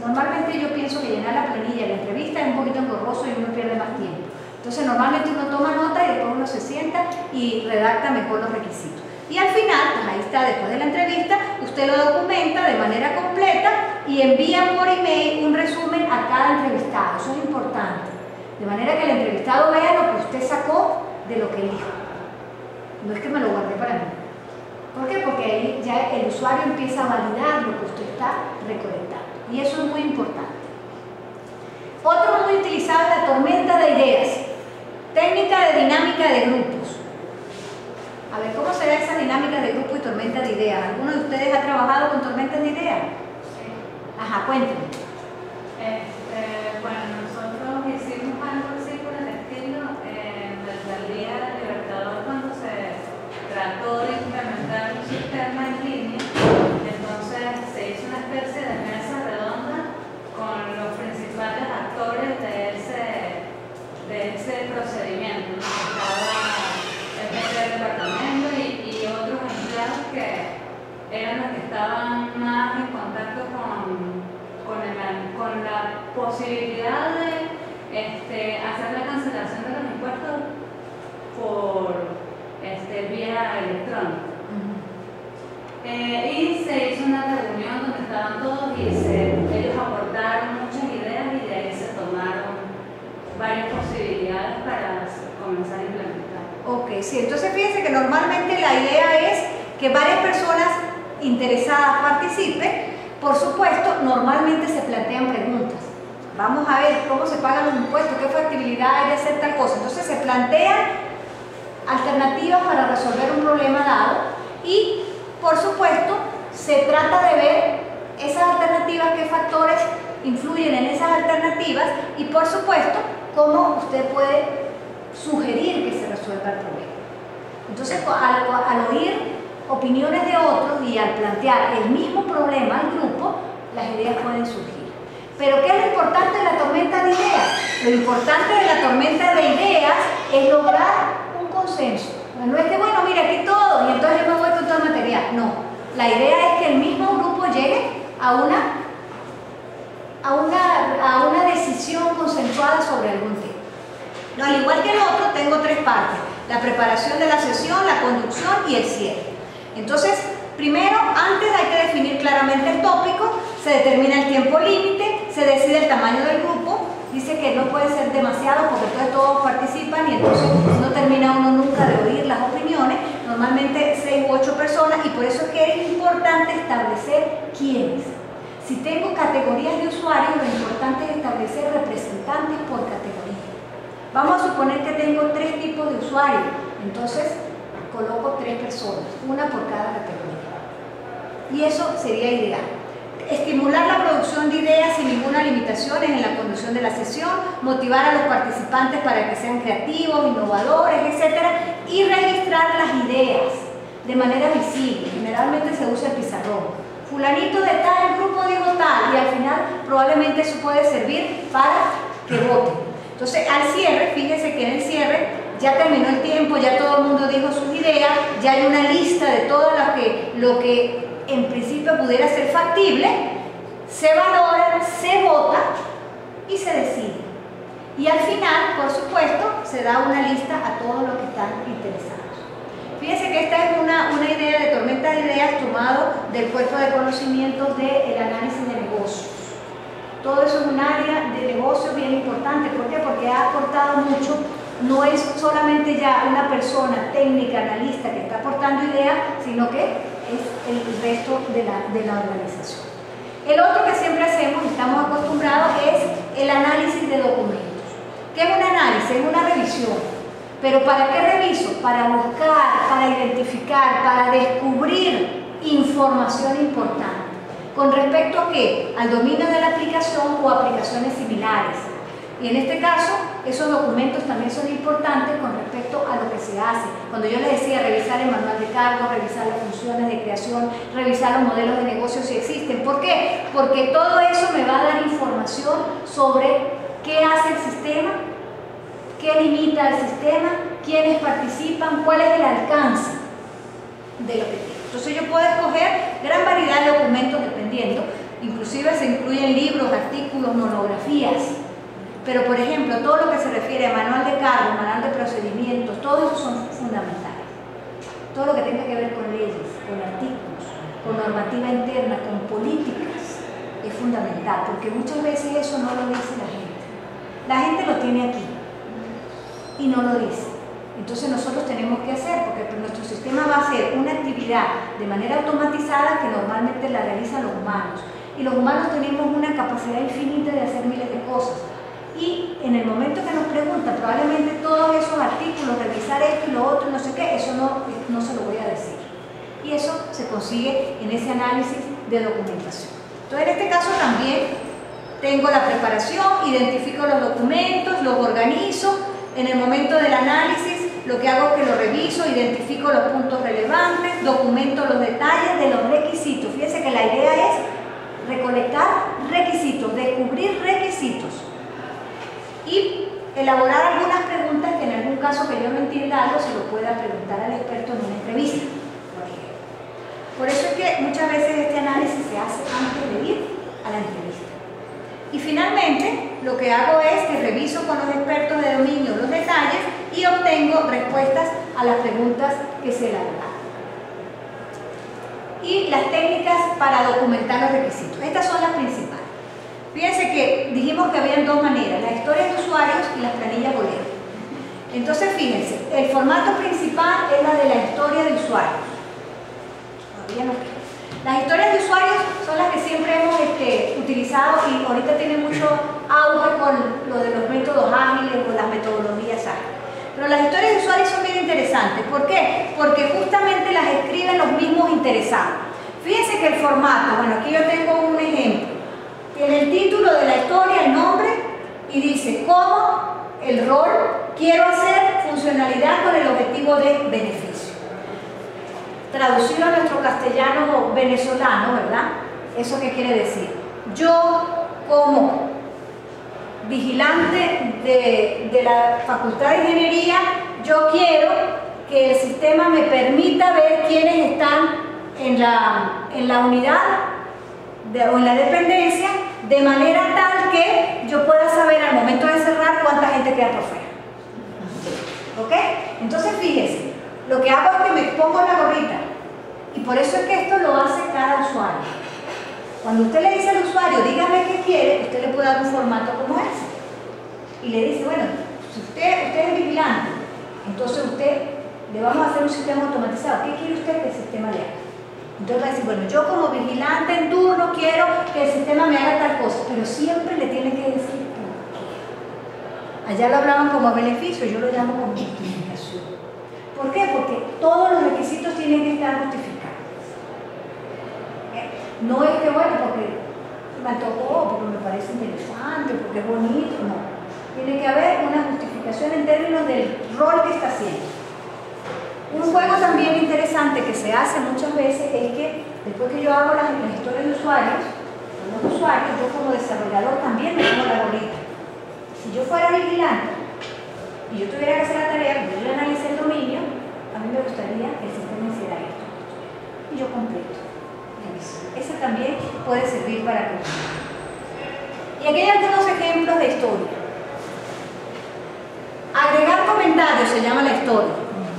Speaker 1: normalmente yo pienso que llenar la planilla, la entrevista es un poquito engorroso y uno pierde más tiempo. Entonces normalmente uno toma nota y después uno se sienta y redacta mejor los requisitos. Y al final, pues ahí está, después de la entrevista, usted lo documenta de manera completa y envía por email un resumen a cada entrevistado. Eso es importante. De manera que el entrevistado vea lo que usted sacó de lo que él dijo. No es que me lo guardé para mí. ¿Por qué? Porque ahí ya el usuario empieza a validar lo que usted está recolectando. Y eso es muy importante. Otro muy utilizado es la tormenta de ideas. Técnica de dinámica de grupos. A ver, ¿cómo será esa dinámica de grupo y tormenta de ideas? ¿Alguno de ustedes ha trabajado con tormentas de ideas?
Speaker 6: Sí.
Speaker 1: Ajá, cuéntenme.
Speaker 6: Este, bueno, nosotros hicimos algo así por el estilo en el Día del Libertador cuando se trató de implementar un sistema en línea. Entonces se hizo una especie de mesa redonda con los principales actores de ese, de ese procedimiento, ¿no? Estaba el jefe del departamento y, y otros empleados que eran los que estaban más en contacto con, con, el, con la posibilidad de este, hacer la cancelación de los impuestos por este, vía electrónica. Eh, y se hizo una reunión donde estaban todos y se, ellos aportaron muchas ideas y de ahí se tomaron varias posibilidades para comenzar a implementar.
Speaker 1: Ok, sí, entonces fíjense que normalmente la idea es que varias personas interesadas participen. Por supuesto, normalmente se plantean preguntas. Vamos a ver cómo se pagan los impuestos, qué factibilidad hay de hacer tal cosa. Entonces se plantean alternativas para resolver un problema dado y, por supuesto, se trata de ver esas alternativas, qué factores influyen en esas alternativas y, por supuesto, cómo usted puede sugerir que se resuelva el problema. Entonces, al, al oír opiniones de otros y al plantear el mismo problema al grupo, las ideas pueden surgir. Pero ¿qué es lo importante de la tormenta de ideas? Lo importante de la tormenta de ideas es lograr un consenso. No es que, bueno, mira, aquí todo, y entonces yo me voy con todo el material. No, la idea es que el mismo grupo llegue a una, a una, a una decisión consensuada sobre algún tema. No, al igual que el otro, tengo tres partes: la preparación de la sesión, la conducción y el cierre. Entonces, primero, antes hay que definir claramente el tópico, se determina el tiempo límite, se decide el tamaño del grupo, dice que no puede ser demasiado porque entonces todos participan y entonces no termina uno nunca de oír las opiniones, normalmente seis u ocho personas, y por eso es que es importante establecer quiénes. Si tengo categorías de usuarios, lo importante es establecer representantes por categoría. Vamos a suponer que tengo tres tipos de usuarios, entonces coloco tres personas, una por cada categoría. Y eso sería ideal. Estimular la producción de ideas sin ninguna limitación en la conducción de la sesión, motivar a los participantes para que sean creativos, innovadores, etcétera, y registrar las ideas de manera visible. Generalmente se usa el pizarrón. Fulanito de tal grupo dijo tal, y al final probablemente eso puede servir para que voten. Entonces, al cierre, fíjense que en el cierre ya terminó el tiempo, ya todo el mundo dijo sus ideas, ya hay una lista de todo lo que, lo que en principio pudiera ser factible, se valora, se vota y se decide. Y al final, por supuesto, se da una lista a todos los que están interesados. Fíjense que esta es una, una idea de tormenta de ideas tomado del cuerpo de conocimientos del análisis de negocios. Todo eso es un área de negocio bien importante. ¿Por qué? Porque ha aportado mucho. No es solamente ya una persona técnica, analista que está aportando ideas, sino que es el resto de la, de la organización. El otro que siempre hacemos, estamos acostumbrados, es el análisis de documentos. ¿Qué es un análisis? Es una revisión. ¿Pero para qué reviso? Para buscar, para identificar, para descubrir información importante. ¿Con respecto a qué? Al dominio de la aplicación o aplicaciones similares. Y en este caso, esos documentos también son importantes con respecto a lo que se hace. Cuando yo les decía revisar el manual de cargos, revisar las funciones de creación, revisar los modelos de negocio si existen. ¿Por qué? Porque todo eso me va a dar información sobre qué hace el sistema, qué limita el sistema, quiénes participan, cuál es el alcance de lo que tiene. Entonces yo puedo escoger gran variedad de documentos dependiendo Inclusive se incluyen libros, artículos, monografías. Pero, por ejemplo, todo lo que se refiere a manual de cargos, manual de procedimientos, todo eso son fundamentales. Todo lo que tenga que ver con leyes, con artículos, con normativa interna, con políticas, es fundamental, porque muchas veces eso no lo dice la gente. La gente lo tiene aquí y no lo dice. Entonces nosotros tenemos que hacer, porque nuestro sistema va a ser una actividad de manera automatizada que normalmente la realizan los humanos. Y los humanos tenemos una capacidad infinita de hacer miles de cosas. Y en el momento que nos preguntan, probablemente todos esos artículos, revisar esto y lo otro, no sé qué, eso no, no se lo voy a decir. Y eso se consigue en ese análisis de documentación. Entonces, en este caso también tengo la preparación, identifico los documentos, los organizo. En el momento del análisis, lo que hago es que lo reviso, identifico los puntos relevantes, documento los detalles de los requisitos. Fíjense que la idea es recolectar requisitos, descubrir requisitos y elaborar algunas preguntas que en algún caso que yo no entienda algo se lo pueda preguntar al experto en una entrevista. Por eso es que muchas veces este análisis se hace antes de ir a la entrevista. Y finalmente, lo que hago es que reviso con los expertos de dominio los detalles y obtengo respuestas a las preguntas que se elaboran. Y las técnicas para documentar los requisitos. Estas son las principales. Fíjense que dijimos que habían dos maneras, las historias de usuarios y las planillas Bolero. Entonces, fíjense, el formato principal es la de la historia de usuarios. Todavía no queda. Las historias de usuarios son las que siempre hemos este, utilizado y ahorita tienen mucho auge con lo de los métodos ágiles o las metodologías ágiles. Pero las historias de usuarios son bien interesantes. ¿Por qué? Porque justamente las escriben los mismos interesados. Fíjense que el formato, bueno, aquí yo tengo un ejemplo. Tiene el título de la historia, el nombre, y dice cómo el rol quiero hacer funcionalidad con el objetivo de beneficio. Traducido a nuestro castellano venezolano, ¿verdad? ¿Eso qué quiere decir? Yo, como vigilante de, de la Facultad de Ingeniería, yo quiero que el sistema me permita ver quiénes están en la, en la unidad de, o en la dependencia, de manera tal que yo pueda saber al momento de cerrar cuánta gente queda por fuera. ¿Ok? Entonces fíjense, lo que hago es que me pongo la gorrita y por eso es que esto lo hace cada usuario. Cuando usted le dice al usuario, dígame qué quiere, usted le puede dar un formato como ese. Y le dice, bueno, si usted, usted es vigilante, entonces usted le vamos a hacer un sistema automatizado. ¿Qué quiere usted que el sistema le haga? Entonces va a decir, bueno, yo como vigilante en turno quiero que el sistema me haga tal cosa, pero siempre le tiene que decir por qué. Allá lo hablaban como beneficio, yo lo llamo como justificación. ¿Por qué? Porque todos los requisitos tienen que estar justificados. ¿Eh? No es que, bueno, porque me antojó, porque me parece interesante, porque es bonito, no. Tiene que haber una justificación en términos del rol que está haciendo. Un juego también interesante que se hace muchas veces es que después que yo hago las, las historias de usuarios, con los usuarios, yo como desarrollador también me pongo la gorrita. Si yo fuera vigilante y yo tuviera que hacer la tarea, cuando yo analicé el dominio, a mí me gustaría que el sistema hiciera esto. Y yo completo. Esa también puede servir para continuar. Y aquí hay algunos ejemplos de historia. Agregar comentarios se llama la historia.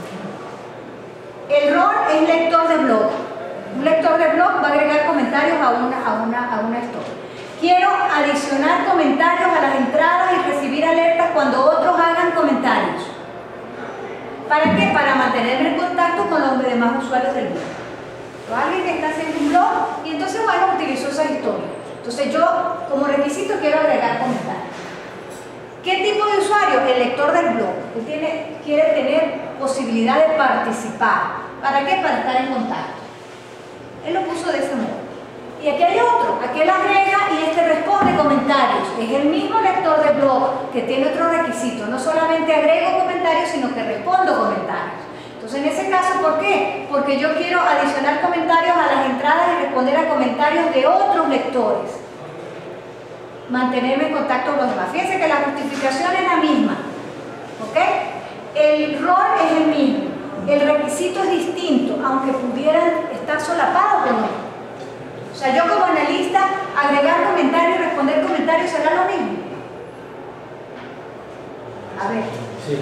Speaker 1: El rol es lector de blog. Un lector de blog va a agregar comentarios a una, a una, a una historia. Quiero adicionar comentarios a las entradas y recibir alertas cuando otros hagan comentarios. ¿Para qué? Para mantenerme en contacto con los demás usuarios del blog. O alguien que está haciendo un blog y entonces, bueno, utilizó esa historia. Entonces yo, como requisito, quiero agregar comentarios. ¿Qué tipo de usuario? El lector del blog. Él tiene, quiere tener posibilidad de participar. ¿Para qué? Para estar en contacto. Él lo puso de ese modo. Y aquí hay otro. Aquel agrega y este responde comentarios. Es el mismo lector de blog que tiene otro requisito. No solamente agrego comentarios, sino que respondo comentarios. Entonces, en ese caso, ¿por qué? Porque yo quiero adicionar comentarios a las entradas y responder a comentarios de otros lectores. Mantenerme en contacto con los demás. Fíjense que la justificación es la misma. ¿Ok? El rol es el mismo. El requisito es distinto, aunque pudieran estar solapados con otro. O sea, yo como analista comentario será lo mismo. A ver.
Speaker 3: Sí.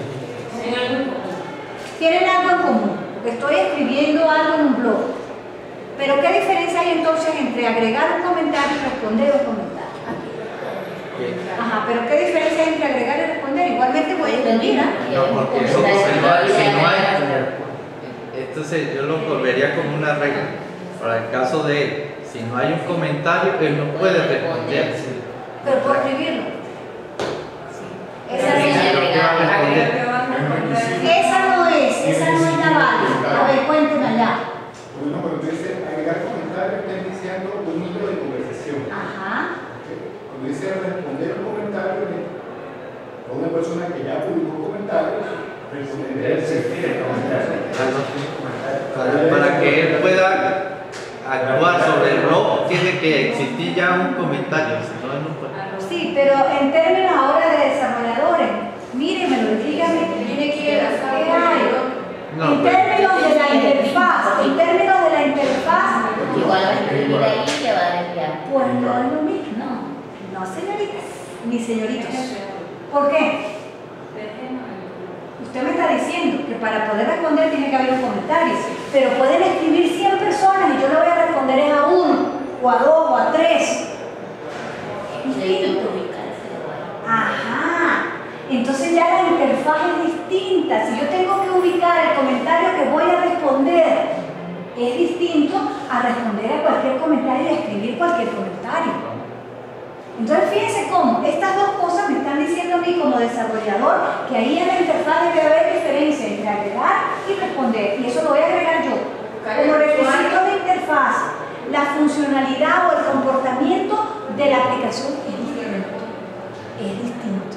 Speaker 1: Tienen algo en común, porque estoy escribiendo algo en un blog. Pero ¿qué diferencia hay entonces entre agregar un comentario y responder un comentario? Ajá, pero ¿qué diferencia hay entre agregar y responder? Igualmente voy a escribir, ¿ah?
Speaker 3: No, porque eso, si no hay, si no hay, entonces yo lo volvería como una regla. Para el caso de, si no hay un comentario, él no puede responder.
Speaker 1: Pero por escribirlo. Esa
Speaker 3: Sí,
Speaker 1: no es.
Speaker 3: lo que va a responder.
Speaker 1: Esa no es, esa no es la válida. A ver, cuénteme allá.
Speaker 7: Bueno, cuando dice agregar comentarios, está iniciando un hilo de conversación.
Speaker 1: Ajá.
Speaker 7: Cuando dice responder un comentario, a una persona que ya publicó comentarios, responder el sentido del comentario.
Speaker 3: Para, para que él pueda actuar sobre el blog, tiene que existir ya un comentario. Si no, él no puede.
Speaker 1: Sí, pero en términos ahora de desarrolladores, mírenmelo, díganme
Speaker 4: Tiene que ir a
Speaker 1: qué hay.
Speaker 3: No,
Speaker 1: En
Speaker 3: pues,
Speaker 1: términos de la interfaz, en términos de la interfaz,
Speaker 2: Igual va a escribir ahí y le va a enviar.
Speaker 1: pues no es lo mismo.
Speaker 2: No.
Speaker 1: No, señoritas, ni señoritos. ¿Por qué? Usted me está diciendo que para poder responder tiene que haber un comentario, pero pueden escribir cien personas y yo le voy a responder es a uno, o a dos, o a tres.
Speaker 2: Distinto. Ubicar ese lugar.
Speaker 1: Ajá. Entonces ya la interfaz es distinta. Si yo tengo que ubicar el comentario que voy a responder, es distinto a responder a cualquier comentario y escribir cualquier comentario. Entonces fíjense cómo estas dos cosas me están diciendo a mí como desarrollador que ahí en la interfaz debe haber diferencia entre agregar y responder, y eso lo voy a agregar yo. Como requisito de interfaz, la funcionalidad o el comportamiento de la aplicación es distinto. Es distinto.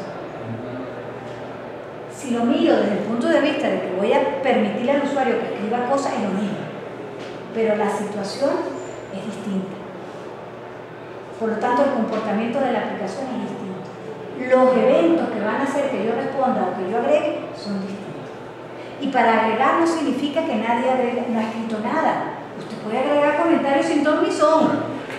Speaker 1: Si lo miro desde el punto de vista de que voy a permitirle al usuario que escriba cosas, es lo mismo, pero la situación es distinta. Por lo tanto, el comportamiento de la aplicación es distinto. Los eventos que van a hacer que yo responda o que yo agregue son distintos. Y para agregar no significa que nadie agregue, no ha escrito nada. Usted puede agregar comentarios sin ton ni son.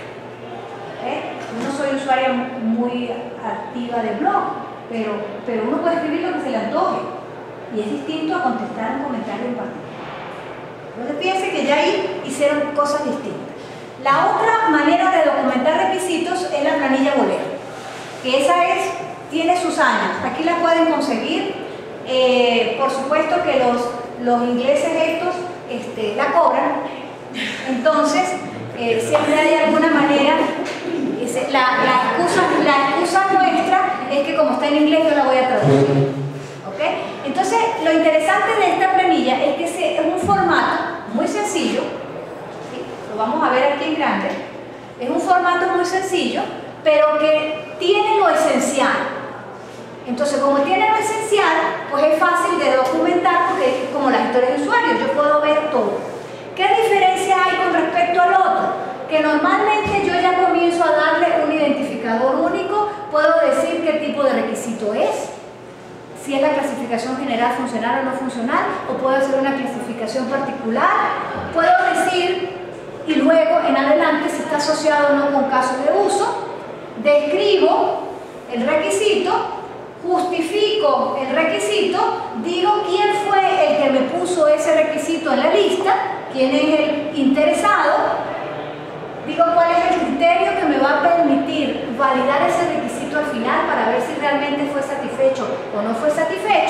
Speaker 1: ¿Eh? Yo no soy usuaria muy activa de blog, pero, pero uno puede escribir lo que se le antoje. Y es distinto a contestar un comentario en particular. Entonces fíjense que ya ahí hicieron cosas distintas. La otra manera de documentar requisitos es la planilla Bolero, que esa es, tiene sus años. Aquí la pueden conseguir. Eh, por supuesto que los, los ingleses estos este, la cobran. Entonces, eh, siempre hay alguna manera. Ese, la, la, excusa, la excusa nuestra es que como está en inglés yo la voy a traducir. ¿Okay? Entonces, lo interesante de esta planilla es que se, es un formato muy sencillo. Vamos a ver aquí en grande. Es un formato muy sencillo, pero que tiene lo esencial. Entonces, como tiene lo esencial, pues es fácil de documentar porque es como la historia de usuario, yo puedo ver todo. ¿Qué diferencia hay con respecto al otro? Que normalmente yo ya comienzo a darle un identificador único, puedo decir qué tipo de requisito es, si es la clasificación general funcional o no funcional, o puedo hacer una clasificación particular, puedo decir. Y luego, en adelante, si está asociado o no con caso de uso, describo el requisito, justifico el requisito, digo quién fue el que me puso ese requisito en la lista, quién es el interesado, digo cuál es el criterio que me va a permitir validar ese requisito al final para ver si realmente fue satisfecho o no fue satisfecho.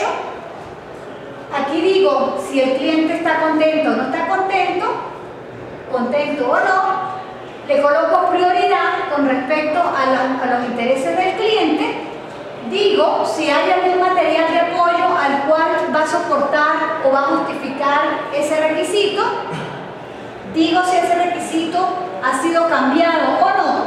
Speaker 1: Aquí digo si el cliente está contento o no está contento, contento o no, le coloco prioridad con respecto a los, a los intereses del cliente, digo si hay algún material de apoyo al cual va a soportar o va a justificar ese requisito, digo si ese requisito ha sido cambiado o no,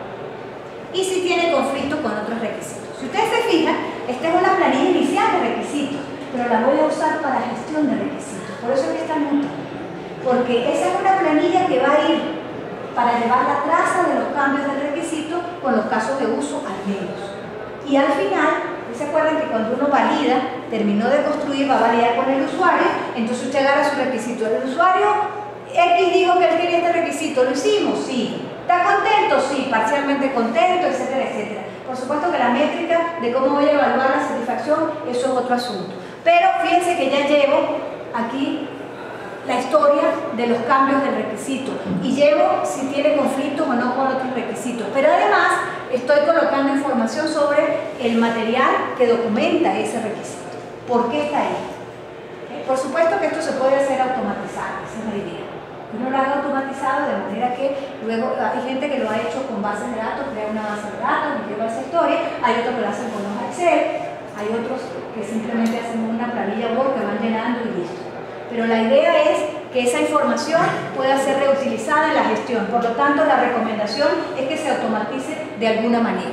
Speaker 1: y si tiene conflicto con otros requisitos. Si ustedes se fijan, esta es una planilla inicial de requisitos, pero la voy a usar para gestión de requisitos, por eso es que está en porque esa es una planilla que va a ir para llevar la traza de los cambios del requisito con los casos de uso al menos. Y al final, ¿se acuerdan que cuando uno valida, terminó de construir, va a validar con el usuario? Entonces usted agarra su requisito. El usuario X dijo que él quería este requisito, ¿lo hicimos? Sí. ¿Está contento? Sí, parcialmente contento, etcétera, etcétera. Por supuesto que la métrica de cómo voy a evaluar la satisfacción, eso es otro asunto. Pero fíjense que ya llevo aquí la historia de los cambios del requisito y llevo si tiene conflictos o no con otros requisitos. Pero además estoy colocando información sobre el material que documenta ese requisito. ¿Por qué está ahí? ¿Okay? Por supuesto que esto se puede hacer automatizado, esa es la idea. Uno lo haga automatizado de manera que luego hay gente que lo ha hecho con bases de datos, crea una base de datos y lleva esa historia, hay otros que lo hacen con hoja Excel, hay otros que simplemente hacen una planilla Word que van llenando y listo. Pero la idea es que esa información pueda ser reutilizada en la gestión, por lo tanto la recomendación es que se automatice de alguna manera.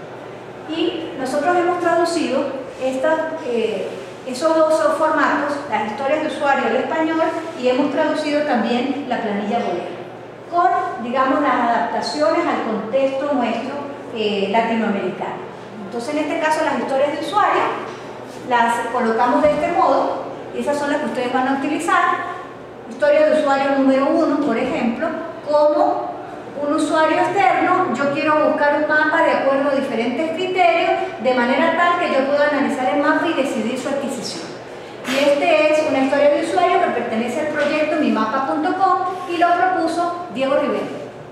Speaker 1: Y nosotros hemos traducido esta, eh, esos dos formatos, las historias de usuario al español, y hemos traducido también la planilla bolera, con, digamos, las adaptaciones al contexto nuestro eh, latinoamericano. Entonces, en este caso, las historias de usuario las colocamos de este modo, y esas son las que ustedes van a utilizar. Historia de usuario número uno, por ejemplo, como un usuario externo, yo quiero buscar un mapa de acuerdo a diferentes criterios, de manera tal que yo pueda analizar el mapa y decidir su adquisición. Y este es una historia de usuario que pertenece al proyecto mi mapa punto com y lo propuso Diego Rivera.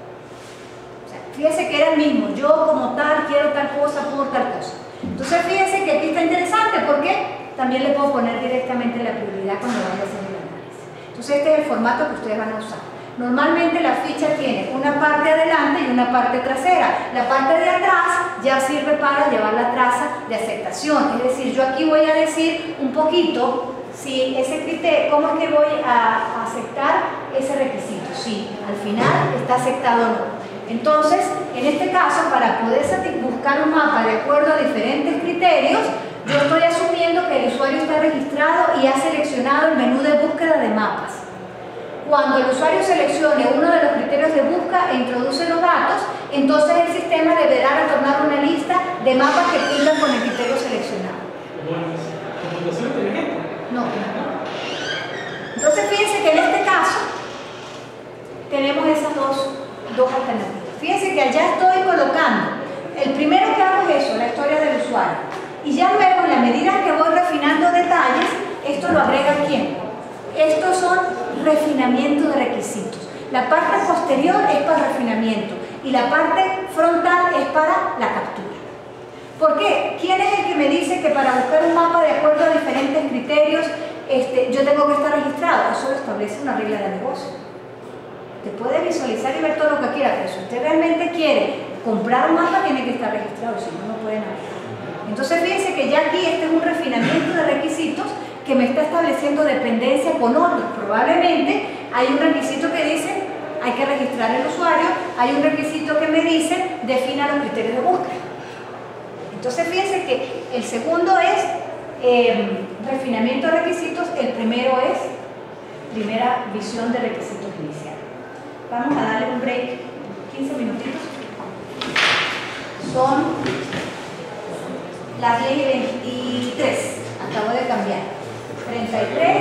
Speaker 1: O sea, fíjense que era el mismo, yo como tal quiero tal cosa por tal cosa. Entonces fíjense que aquí está interesante porque también le puedo poner directamente la prioridad cuando vaya a hacer el análisis. Entonces este es el formato que ustedes van a usar. Normalmente la ficha tiene una parte adelante y una parte trasera. La parte de atrás ya sirve para llevar la traza de aceptación. Es decir, yo aquí voy a decir un poquito si ese criterio, cómo es que voy a aceptar ese requisito. Si al final está aceptado o no. Entonces, en este caso, para poder buscar un mapa de acuerdo a diferentes criterios, yo estoy asumiendo que el usuario está registrado y ha seleccionado el menú de búsqueda de mapas. Cuando el usuario seleccione uno de los criterios de búsqueda e introduce los datos, entonces el sistema deberá retornar una lista de mapas que cumplan con el criterio seleccionado.
Speaker 8: ¿Computación inteligente?
Speaker 1: No. Entonces fíjense que en este caso tenemos esas dos, dos alternativas. Fíjense que allá estoy colocando, el primero que hago es eso, la historia del usuario. Y ya luego, en la medida que voy refinando detalles, esto lo agrega ¿quién? Estos son refinamiento de requisitos. La parte posterior es para refinamiento y la parte frontal es para la captura. ¿Por qué? ¿Quién es el que me dice que para buscar un mapa de acuerdo a diferentes criterios este, yo tengo que estar registrado? Eso lo establece una regla de negocio. Usted puede visualizar y ver todo lo que quiera, pero si usted realmente quiere comprar un mapa tiene que estar registrado, si no, no puede navegar. Entonces fíjense que ya aquí este es un refinamiento de requisitos que me está estableciendo dependencia con otros. Probablemente hay un requisito que dice hay que registrar el usuario, hay un requisito que me dice defina los criterios de búsqueda. Entonces fíjense que el segundo es eh, refinamiento de requisitos, el primero es primera visión de requisitos iniciales. Vamos a darle un break, quince minutitos. Son las diez y veintitrés, acabo de cambiar. treinta y tres